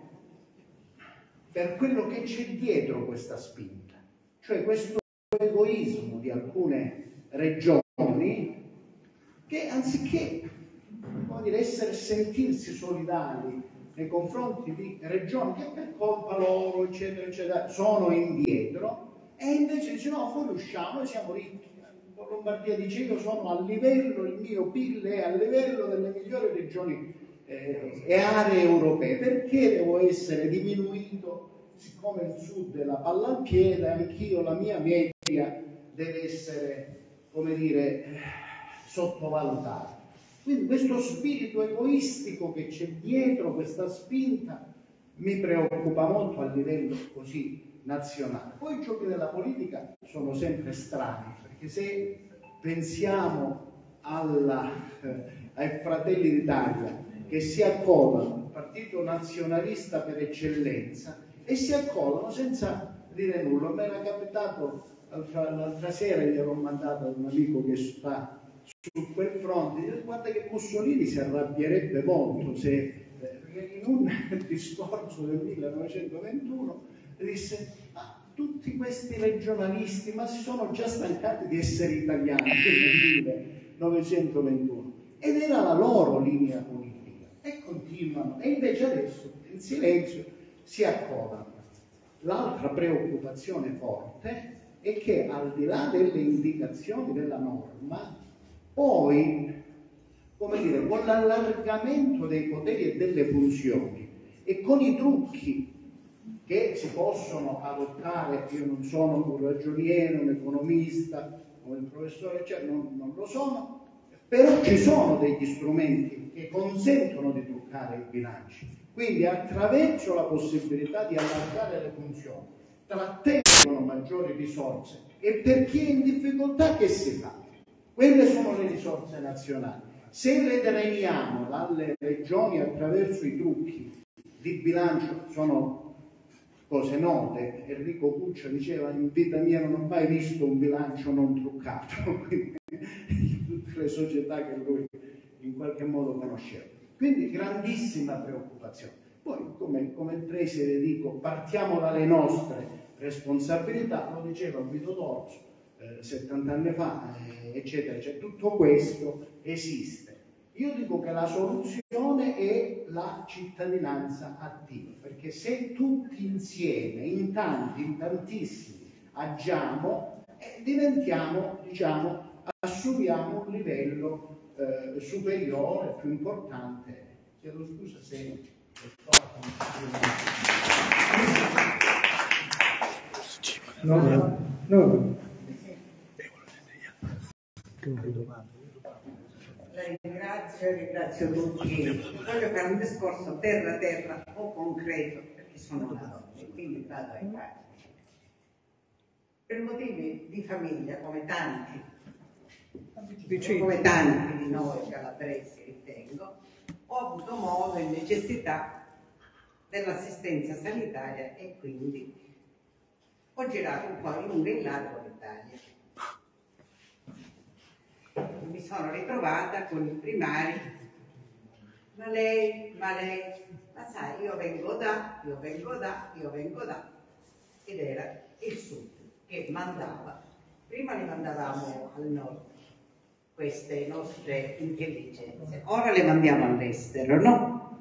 per quello che c'è dietro questa spinta, cioè questo egoismo di alcune regioni che anziché come dire, essere sentirsi solidali nei confronti di regioni che per colpa loro, eccetera, eccetera, sono indietro, e invece dice no, fuori usciamo, noi siamo ricchi. Lombardia dice io sono a livello, il mio P I L è a livello delle migliori regioni eh, e aree europee, perché devo essere diminuito siccome il sud è la palla al piede, anch'io la mia media deve essere, come dire, sottovalutata. Quindi questo spirito egoistico che c'è dietro questa spinta mi preoccupa molto a livello così nazionale. Poi i giochi della politica sono sempre strani, perché se pensiamo alla, eh, ai Fratelli d'Italia che si accodano, il partito nazionalista per eccellenza, e si accodano senza dire nulla. Mi era capitato l'altra, l'altra sera, gli ero mandato a un amico che sta su quel fronte, dice, guarda che Mussolini si arrabbierebbe molto se eh, in un discorso del millenovecentoventuno disse ma tutti questi regionalisti ma si sono già stancati di essere italiani nel millenovecentoventuno, ed era la loro linea politica, e continuano, e invece adesso in silenzio si accodano. L'altra preoccupazione forte è che al di là delle indicazioni della norma, poi, come dire, con l'allargamento dei poteri e delle funzioni e con i trucchi che si possono adottare, io non sono un ragioniere, un economista, un professore, cioè non, non lo sono, però ci sono degli strumenti che consentono di truccare i bilanci. Quindi attraverso la possibilità di allargare le funzioni, trattengono maggiori risorse, e per chi è in difficoltà che si fa? Quelle sono le risorse nazionali. Se le dreniamo dalle regioni attraverso i trucchi di bilancio, sono cose note. Enrico Cuccia diceva in vita mia non ho mai visto un bilancio non truccato, quindi tutte le società che lui in qualche modo conosceva. Quindi grandissima preoccupazione. Poi come, come preside dico, partiamo dalle nostre responsabilità, lo diceva Guido Dorso eh, settanta anni fa, eh, eccetera, cioè, tutto questo esiste. Io dico che la soluzione è la cittadinanza attiva, perché se tutti insieme, in tanti, in tantissimi, agiamo, eh, diventiamo, diciamo, assumiamo un livello eh, superiore, più importante. Chiedo scusa se... No, no, no. La ringrazio, ringrazio tutti. Voglio fare un discorso terra terra o concreto, perché sono una donna e quindi vado ai fatti. Per motivi di famiglia, come tanti, come tanti di noi calabresi ritengo, ho avuto modo e necessità dell'assistenza sanitaria e quindi ho girato un po' in lungo e in largo l'Italia. Mi sono ritrovata con i primari, ma lei, ma lei, ma sai, io vengo da, io vengo da, io vengo da, ed era il sud che mandava. Prima li mandavamo al nord, queste nostre intelligenze, ora le mandiamo all'estero, no?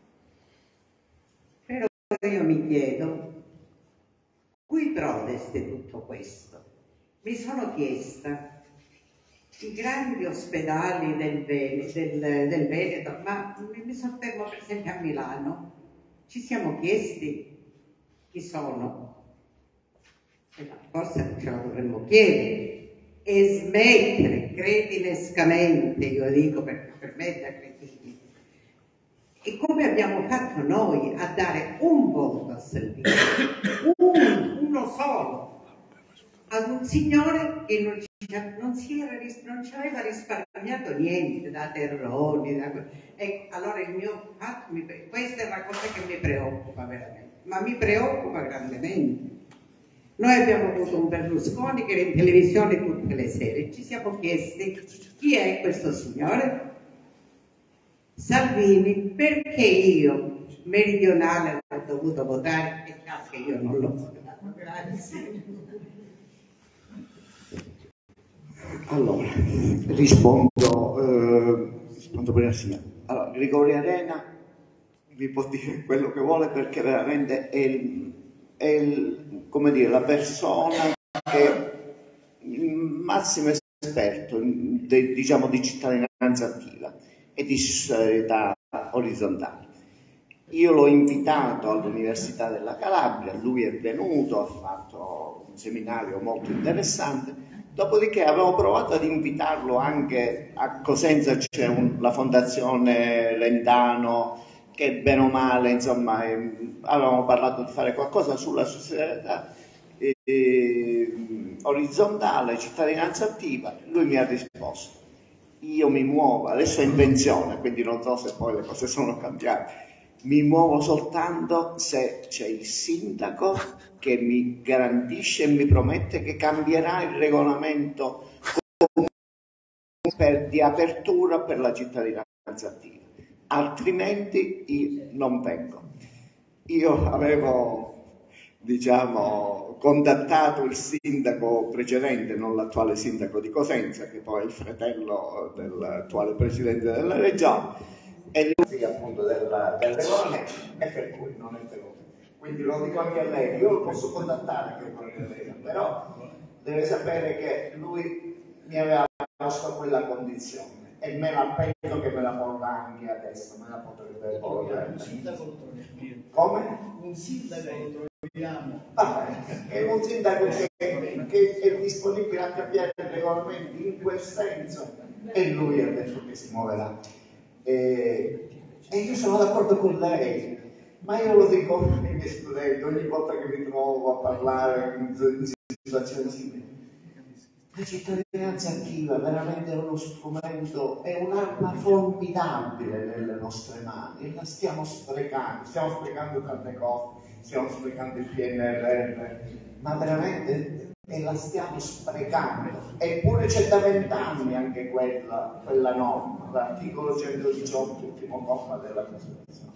Però io mi chiedo, cui prodest tutto questo? Mi sono chiesta, i grandi ospedali del, Ven del, del Veneto, ma mi soffermo per esempio a Milano, ci siamo chiesti chi sono? Forse ce la dovremmo chiedere e smettere cretinescamente, io dico perché per me è da cretini, e come abbiamo fatto noi a dare un voto al servizio, un, uno solo, ad un signore che non ci Non, si era, non ci aveva risparmiato niente da terroni, da... Ecco, allora il mio fatto, mi... questa è una cosa che mi preoccupa veramente, ma mi preoccupa grandemente. Noi abbiamo avuto un Berlusconi che era in televisione tutte le sere, ci siamo chiesti chi è questo signore? Salvini. Perché io, meridionale, ho dovuto votare? E caso che io non l'ho votato, grazie. Allora, rispondo, eh, rispondo prima sia. Allora, Gregorio Arena vi può dire quello che vuole perché veramente è, il, è il, come dire, la persona che è il massimo esperto de, diciamo, di cittadinanza attiva e di solidarietà orizzontale. Io l'ho invitato all'Università della Calabria, lui è venuto, ha fatto un seminario molto interessante. Dopodiché avevo provato ad invitarlo anche a Cosenza, c'è la fondazione Lendano che bene o male, insomma, eh, avevamo parlato di fare qualcosa sulla sussidiarietà eh, eh, orizzontale, cittadinanza attiva. Lui mi ha risposto, io mi muovo, adesso è in pensione, quindi non so se poi le cose sono cambiate, mi muovo soltanto se c'è il sindaco che mi garantisce e mi promette che cambierà il regolamento per, di apertura per la cittadinanza attiva, altrimenti io non vengo. Io avevo, diciamo, contattato il sindaco precedente, non l'attuale sindaco di Cosenza, che poi è il fratello dell'attuale presidente della regione, e lui appunto del, del regolamento, e per cui non è venuto. Quindi lo dico anche a lei, io lo posso contattare che con lei, però deve sapere che lui mi aveva posto quella condizione e me la penso che me la porta anche adesso, me la potrebbe portare. Un sindaco lo troviamo. Come? Un sindaco lo troviamo. Vabbè, è un sindaco che, che è disponibile a cambiare i regolamenti in quel senso e lui ha detto che si muoverà. E, e io sono d'accordo con lei, ma io lo dico ai miei studenti ogni volta che mi trovo a parlare in situazioni simili. La cittadinanza attiva veramente è uno strumento, è un'arma formidabile nelle nostre mani e la stiamo sprecando, stiamo sprecando tante cose, stiamo sprecando il P N R R, ma veramente e la stiamo sprecando. Eppure c'è da vent'anni anche quella, quella norma, l'articolo centodiciotto, ultimo comma della Costituzione.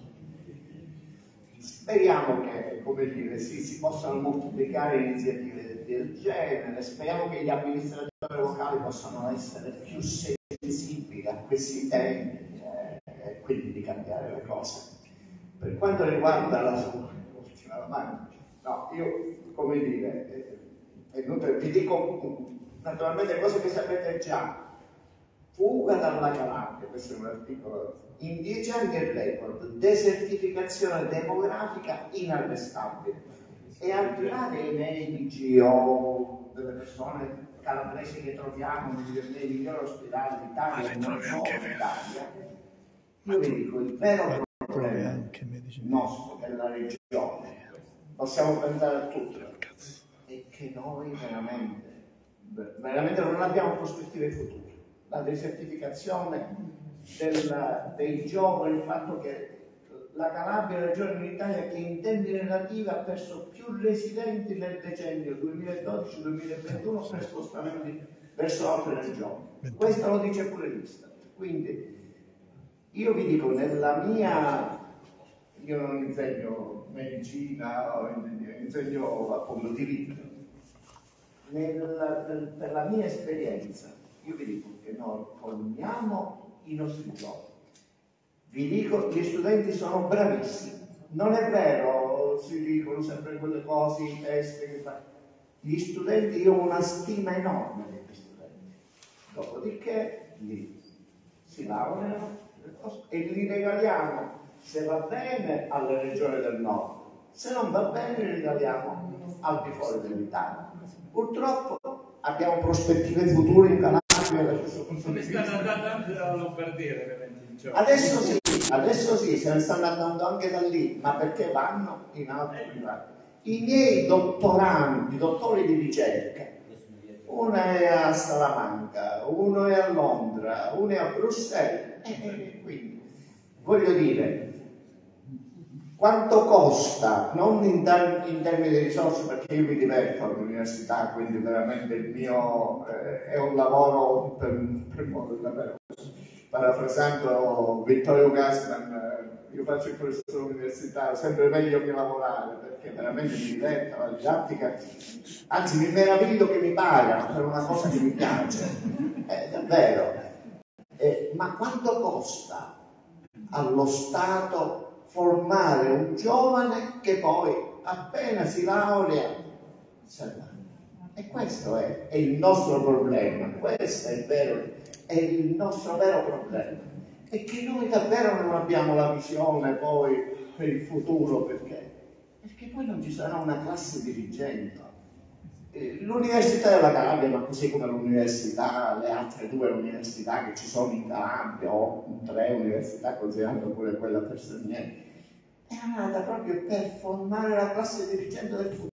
Speriamo che, come dire, sì, si possano moltiplicare iniziative del genere, speriamo che gli amministratori locali possano essere più sensibili a questi temi eh, e quindi di cambiare le cose. Per quanto riguarda la sua ultima domanda, no, io, come dire, eh, eh, vi dico naturalmente cose che sapete già. Fuga dalla Calabria, questo è un articolo, in dieci anni è record, desertificazione demografica inarrestabile. E al di là dei medici o delle persone calabresi che troviamo nei migliori ospedali d'Italia, non solo d'Italia, io vi dico il vero problema nostro della regione, possiamo pensare a tutto, è che noi veramente, veramente non abbiamo prospettive future. La desertificazione del, dei giovani, il fatto che la Calabria è la regione in Italia che in termini relativi ha perso più residenti nel decennio duemiladodici duemilaventuno per spostamenti verso altre regioni. Questo lo dice pure l'Istat. Quindi io vi dico, nella mia, io non insegno medicina, insegno appunto diritto, nel, nel, per la mia esperienza io vi dico che noi formiamo i nostri giovani. Vi dico, gli studenti sono bravissimi. Non è vero, si dicono sempre quelle cose, i test che fanno. Gli studenti, io ho una stima enorme degli studenti. Dopodiché li, si laureano e li regaliamo, se va bene, alle regioni del nord. Se non va bene, li regaliamo al di fuori dell'Italia. Purtroppo abbiamo prospettive future in Calabria da questo punto di vista. Come stanno andando anche dalla Lombardia le eventi? Adesso sì, adesso sì, se ne stanno andando anche da lì, ma perché vanno in altri privati. I miei dottorandi, dottori di ricerca, uno è a Salamanca, uno è a Londra, uno è a Bruxelles, e quindi voglio dire, quanto costa, non in, ter in termini di risorse, perché io mi diverto all'università, quindi veramente il mio eh, è un lavoro per, per modo davvero. Parafrasando Vittorio Gassman, eh, io faccio il professore universitario, sempre meglio che lavorare, perché veramente mi diverto, la didattica, anzi mi meraviglio che mi pagano per una cosa che mi piace, è davvero. Eh, ma quanto costa allo Stato formare un giovane che poi appena si laurea se ne va? E questo è, è il nostro problema, questo è il vero, è il nostro vero problema, è che noi davvero non abbiamo la visione poi per il futuro, perché? Perché poi non ci sarà una classe dirigente. L'Università della Calabria, ma così come l'università, le altre due università che ci sono in Calabria, o tre università, considerando pure quella per stranieri, è nata proprio per formare la classe dirigente del futuro.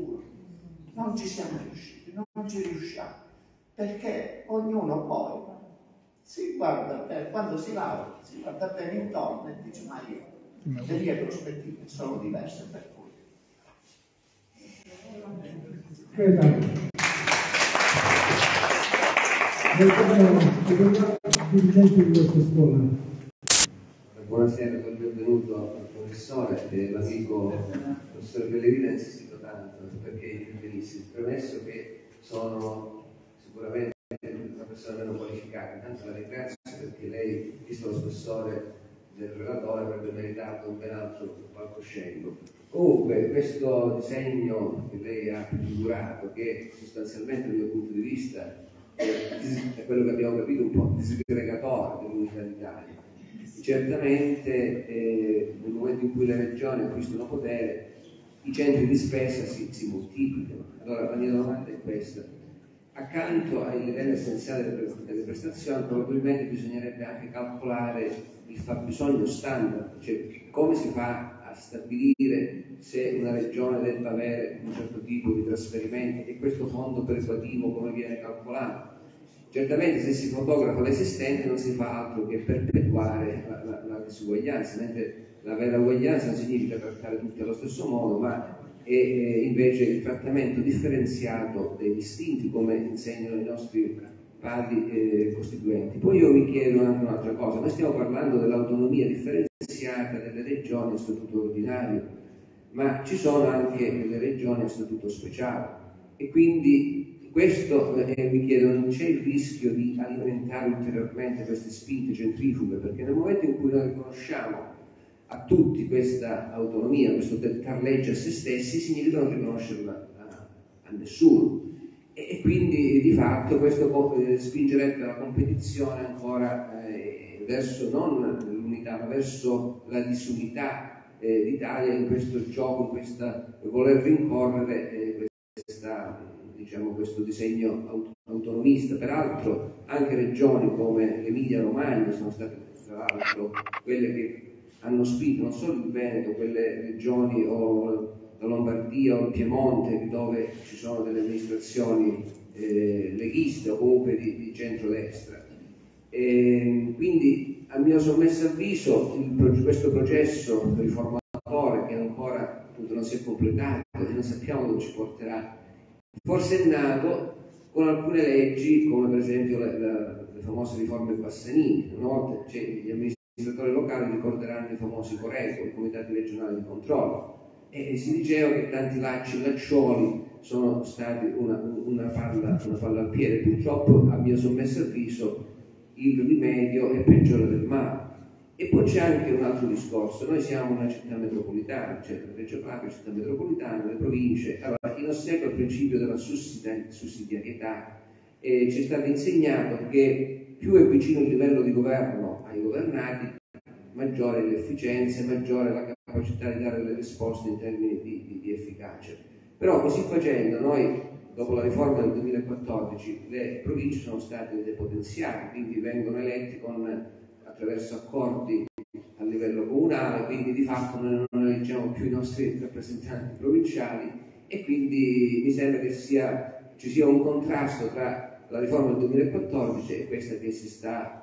Non ci siamo riusciti, non ci riusciamo, perché ognuno poi si guarda bene, quando si laurea, si guarda bene intorno e dice: ma io le mie prospettive sono diverse per cui. Buonasera, do il benvenuto al professore e l'amico professor Pellegrino ha insistito tanto perché venisse, premesso che sono sicuramente una persona meno qualificata, intanto la ringrazio perché lei, visto lo spessore del relatore, avrebbe meritato un ben altro palcoscenico. Comunque questo disegno che lei ha prefigurato, che sostanzialmente dal mio punto di vista è, è quello che abbiamo capito un po' disgregatore dell'unità d'Italia. Certamente eh, nel momento in cui le regioni acquistano potere, i centri di spesa si, si moltiplicano. Allora la mia domanda è questa: accanto ai livelli essenziali delle, delle prestazioni probabilmente bisognerebbe anche calcolare il fabbisogno standard, cioè come si fa a stabilire se una regione debba avere un certo tipo di trasferimenti e questo fondo perequativo come viene calcolato. Certamente se si fotografa l'esistente non si fa altro che perpetuare la, la, la disuguaglianza, mentre la vera uguaglianza non significa trattare tutti allo stesso modo, ma è, è invece il trattamento differenziato dei distinti, come insegnano i nostri padri eh, costituenti. Poi io vi chiedo anche un'altra cosa: noi stiamo parlando dell'autonomia differenziata delle regioni a statuto ordinario, ma ci sono anche delle regioni a statuto speciale e quindi questo, eh, mi chiedo, non c'è il rischio di alimentare ulteriormente queste spinte centrifughe? Perché nel momento in cui noi riconosciamo a tutti questa autonomia, questo dettare legge a se stessi, significa non riconoscerla a, a nessuno. E, e quindi di fatto questo eh, spingerebbe la competizione ancora eh, verso non l'unità, ma verso la disunità eh, d'Italia in questo gioco, in questa voler rincorrere eh, questa, diciamo, questo disegno aut autonomista. Peraltro anche regioni come l'Emilia Romagna sono state tra l'altro quelle che hanno spinto, non solo il Veneto, quelle regioni o la Lombardia o il Piemonte dove ci sono delle amministrazioni eh, leghiste o comunque di, di centrodestra. E quindi a mio sommesso avviso il, questo processo riformatore che ancora appunto non si è completato e non sappiamo dove ci porterà, forse è nato con alcune leggi come per esempio le, le, le famose riforme Bassanini. Una volta, cioè, gli amministratori locali ricorderanno i famosi Coreco, i comitati regionali di controllo, e si diceva che tanti lacci e laccioli sono stati una, una, palla, una palla al piede. Purtroppo a mio sommesso avviso il rimedio è peggiore del male. E poi c'è anche un altro discorso: noi siamo una città metropolitana, cioè Reggio Calabria, città metropolitana, le province. Allora, in ossequio al principio della sussidiarietà eh, ci è stato insegnato che più è vicino il livello di governo ai governati, maggiore l'efficienza, maggiore la capacità di dare delle risposte in termini di, di, di efficacia. Però così facendo noi, dopo la riforma del duemilaquattordici, le province sono state depotenziate, quindi vengono eletti con, attraverso accordi a livello comunale, quindi di fatto noi non eleggiamo più i nostri rappresentanti provinciali e quindi mi sembra che sia, ci sia un contrasto tra la riforma del duemilaquattordici e questa che si sta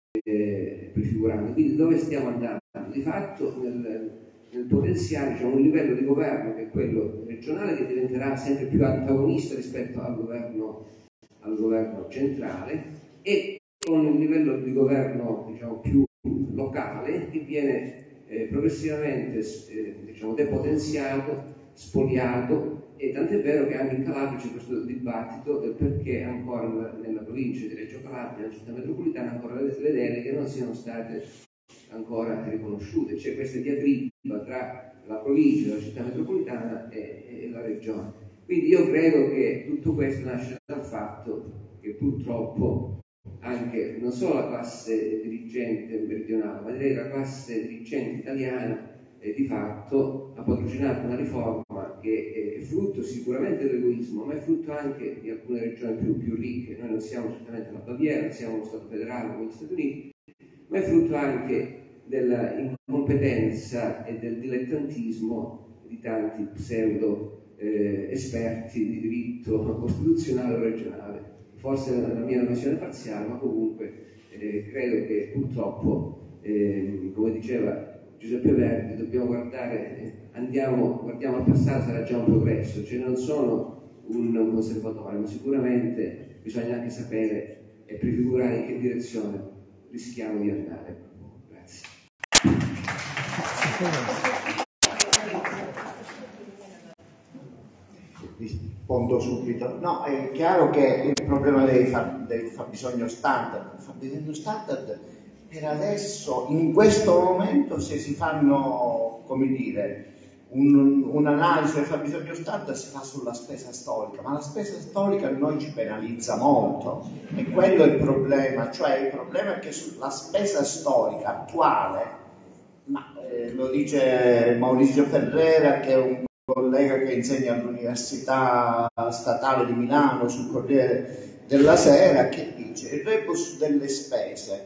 eh, prefigurando. Quindi dove stiamo andando? Di fatto nel, nel potenziare, cioè, un livello di governo che è quello regionale, che diventerà sempre più antagonista rispetto al governo, al governo centrale, e con un livello di governo, diciamo, più locale che viene eh, progressivamente eh, diciamo, depotenziato, spoliato. E tant'è vero che anche in Calabria c'è questo dibattito del perché ancora nella, nella provincia di Reggio Calabria, nella città metropolitana, ancora le, le deleghe non siano state ancora riconosciute. C'è questa diatriba tra la provincia, la città metropolitana e, e la regione. Quindi io credo che tutto questo nasce dal fatto che purtroppo anche non solo la classe dirigente meridionale, ma direi la classe dirigente italiana eh, di fatto ha patrocinato una riforma che è frutto sicuramente dell'egoismo, ma è frutto anche di alcune regioni più, più ricche. Noi non siamo certamente la Baviera, non siamo uno Stato federale come gli Stati Uniti, ma è frutto anche della incompetenza e del dilettantismo di tanti pseudo eh, esperti di diritto costituzionale o regionale. Forse la mia è una visione parziale, ma comunque eh, credo che purtroppo, eh, come diceva Giuseppe Verdi, dobbiamo guardare, andiamo, guardiamo al passato, sarà già un progresso, cioè non sono un, un conservatore, ma sicuramente bisogna anche sapere e prefigurare in che direzione rischiamo di andare. Grazie. Rispondo subito. No, è chiaro che il problema dei, del fabbisogno standard, il fabbisogno standard per adesso, in questo momento, se si fanno, come dire, un, un'analisi del fabbisogno standard si fa sulla spesa storica, ma la spesa storica a noi ci penalizza molto e quello è il problema, cioè il problema è che sulla spesa storica attuale, ma eh, lo dice Maurizio Ferrera, che è un collega che insegna all'Università Statale di Milano sul Corriere della Sera, che dice il rebus delle spese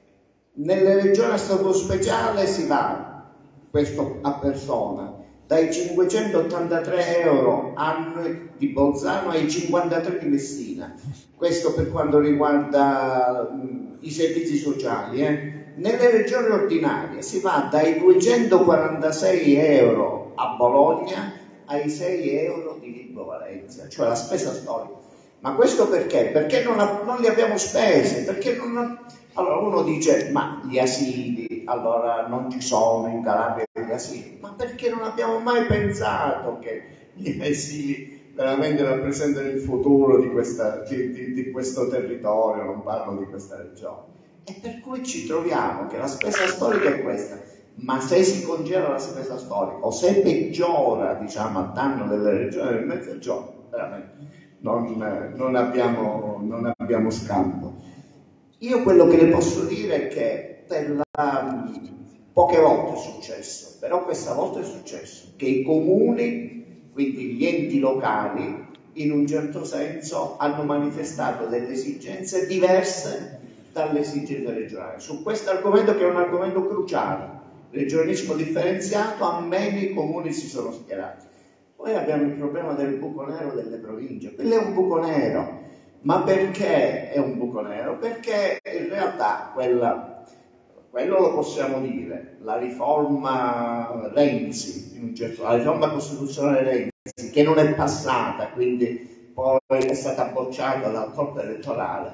nelle regioni a statuto speciale si va, questo a persona, dai cinquecentottantatré euro annui di Bolzano ai cinquantatré di Messina, questo per quanto riguarda mh, i servizi sociali. Eh. Nelle regioni ordinarie si va dai duecentoquarantasei euro a Bologna ai sei euro di Vibo Valentia, cioè la spesa storica. Ma questo perché? Perché non, ha, non li abbiamo spesi, perché non ha... Allora uno dice, ma gli asili, allora non ci sono in Calabria gli asili, ma perché non abbiamo mai pensato che gli asili veramente rappresentano il futuro di, questa, di, di, di questo territorio, non parlo di questa regione. E per cui ci troviamo che la spesa storica è questa, ma se si congela la spesa storica o se peggiora, diciamo, a danno delle regioni del Mezzogiorno, veramente non, non, abbiamo, non abbiamo scampo. Io quello che le posso dire è che per la, poche volte è successo, però questa volta è successo, che i comuni, quindi gli enti locali, in un certo senso hanno manifestato delle esigenze diverse dalle esigenze regionali. Su questo argomento, che è un argomento cruciale, regionalismo differenziato, a meno i comuni si sono schierati. Poi abbiamo il problema del buco nero delle province. Quello è un buco nero. Ma perché è un buco nero? Perché in realtà quella, quello lo possiamo dire, la riforma Renzi, in un certo, la riforma costituzionale Renzi, che non è passata, quindi poi è stata bocciata dal corpo elettorale,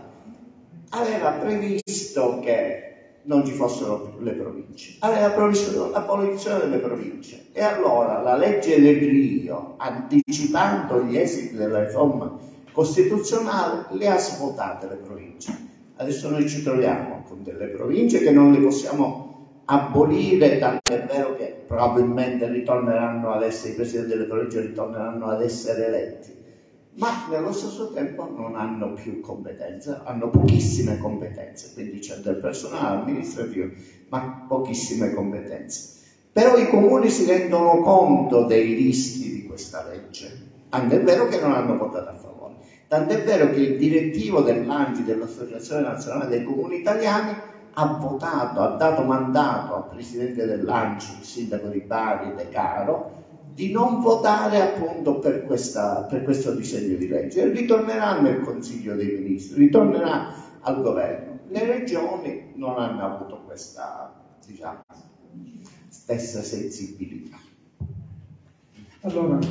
aveva previsto che non ci fossero più le province, aveva previsto l'abolizione delle province. E allora la legge Legrio, anticipando gli esiti della riforma costituzionale, le ha svuotate le province. Adesso noi ci troviamo con delle province che non le possiamo abolire, tanto è vero che probabilmente ritorneranno ad essere, i presidenti delle province ritorneranno ad essere eletti, ma nello stesso tempo non hanno più competenze, hanno pochissime competenze, quindi c'è del personale amministrativo, ma pochissime competenze. Però i comuni si rendono conto dei rischi di questa legge, tanto è vero che non hanno votato a favore. Tant'è vero che il direttivo dell'A N C I, dell'Associazione Nazionale dei Comuni Italiani, ha votato, ha dato mandato al presidente dell'A N C I, il sindaco di Bari, De Caro, di non votare appunto per, questa, per questo disegno di legge. E ritornerà nel Consiglio dei Ministri, ritornerà al governo. Le regioni non hanno avuto questa, diciamo, stessa sensibilità. Allora,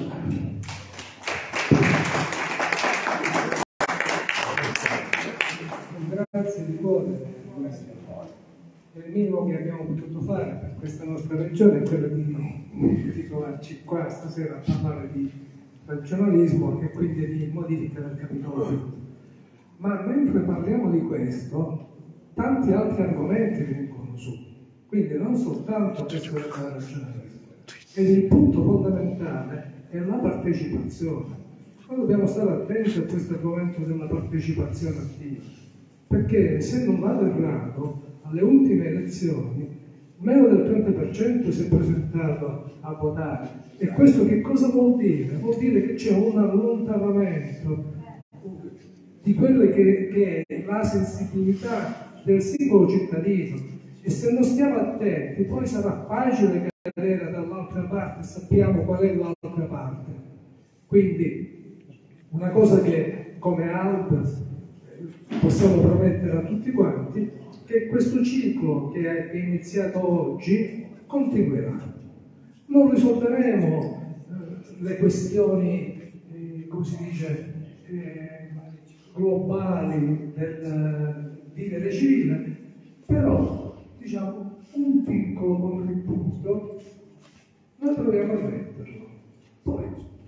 grazie di cuore. Il minimo che abbiamo potuto fare per questa nostra regione è quello di, di trovarci qua stasera a parlare di regionalismo e quindi di modifica del capitolo. Ma mentre parliamo di questo, tanti altri argomenti vengono su, quindi non soltanto questo del regionalismo. E il punto fondamentale è la partecipazione. Noi dobbiamo stare attenti a questo argomento della partecipazione attiva, perché se non vado errato, alle ultime elezioni meno del trenta per cento si è presentato a votare. E questo che cosa vuol dire? Vuol dire che c'è un allontanamento di quelle che, che è la sensibilità del singolo cittadino, e se non stiamo attenti poi sarà facile cadere dall'altra parte, sappiamo qual è l'altra parte. Quindi una cosa che come A L P possiamo promettere a tutti quanti, che questo ciclo che è iniziato oggi continuerà. Non risolveremo eh, le questioni, eh, come si dice, eh, globali del vivere civile, però diciamo un piccolo contributo noi proviamo a metterlo. Poi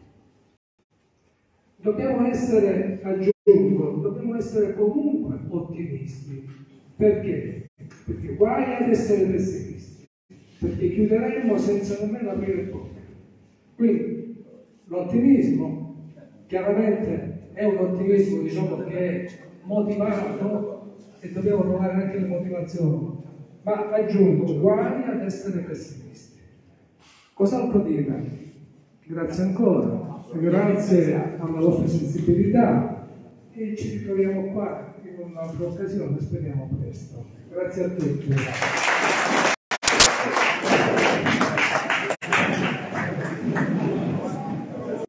dobbiamo essere, aggiungo, dobbiamo essere comunque ottimisti. Perché? Perché guai ad essere pessimisti, perché chiuderemo senza nemmeno aprire bocca. Quindi l'ottimismo chiaramente è un ottimismo, diciamo, che è motivato e dobbiamo trovare anche le motivazioni, ma aggiungo, guai ad essere pessimisti. Cos'altro dire? Grazie ancora, grazie alla vostra sensibilità e ci ritroviamo qua in un'altra occasione, speriamo presto. Grazie a tutti.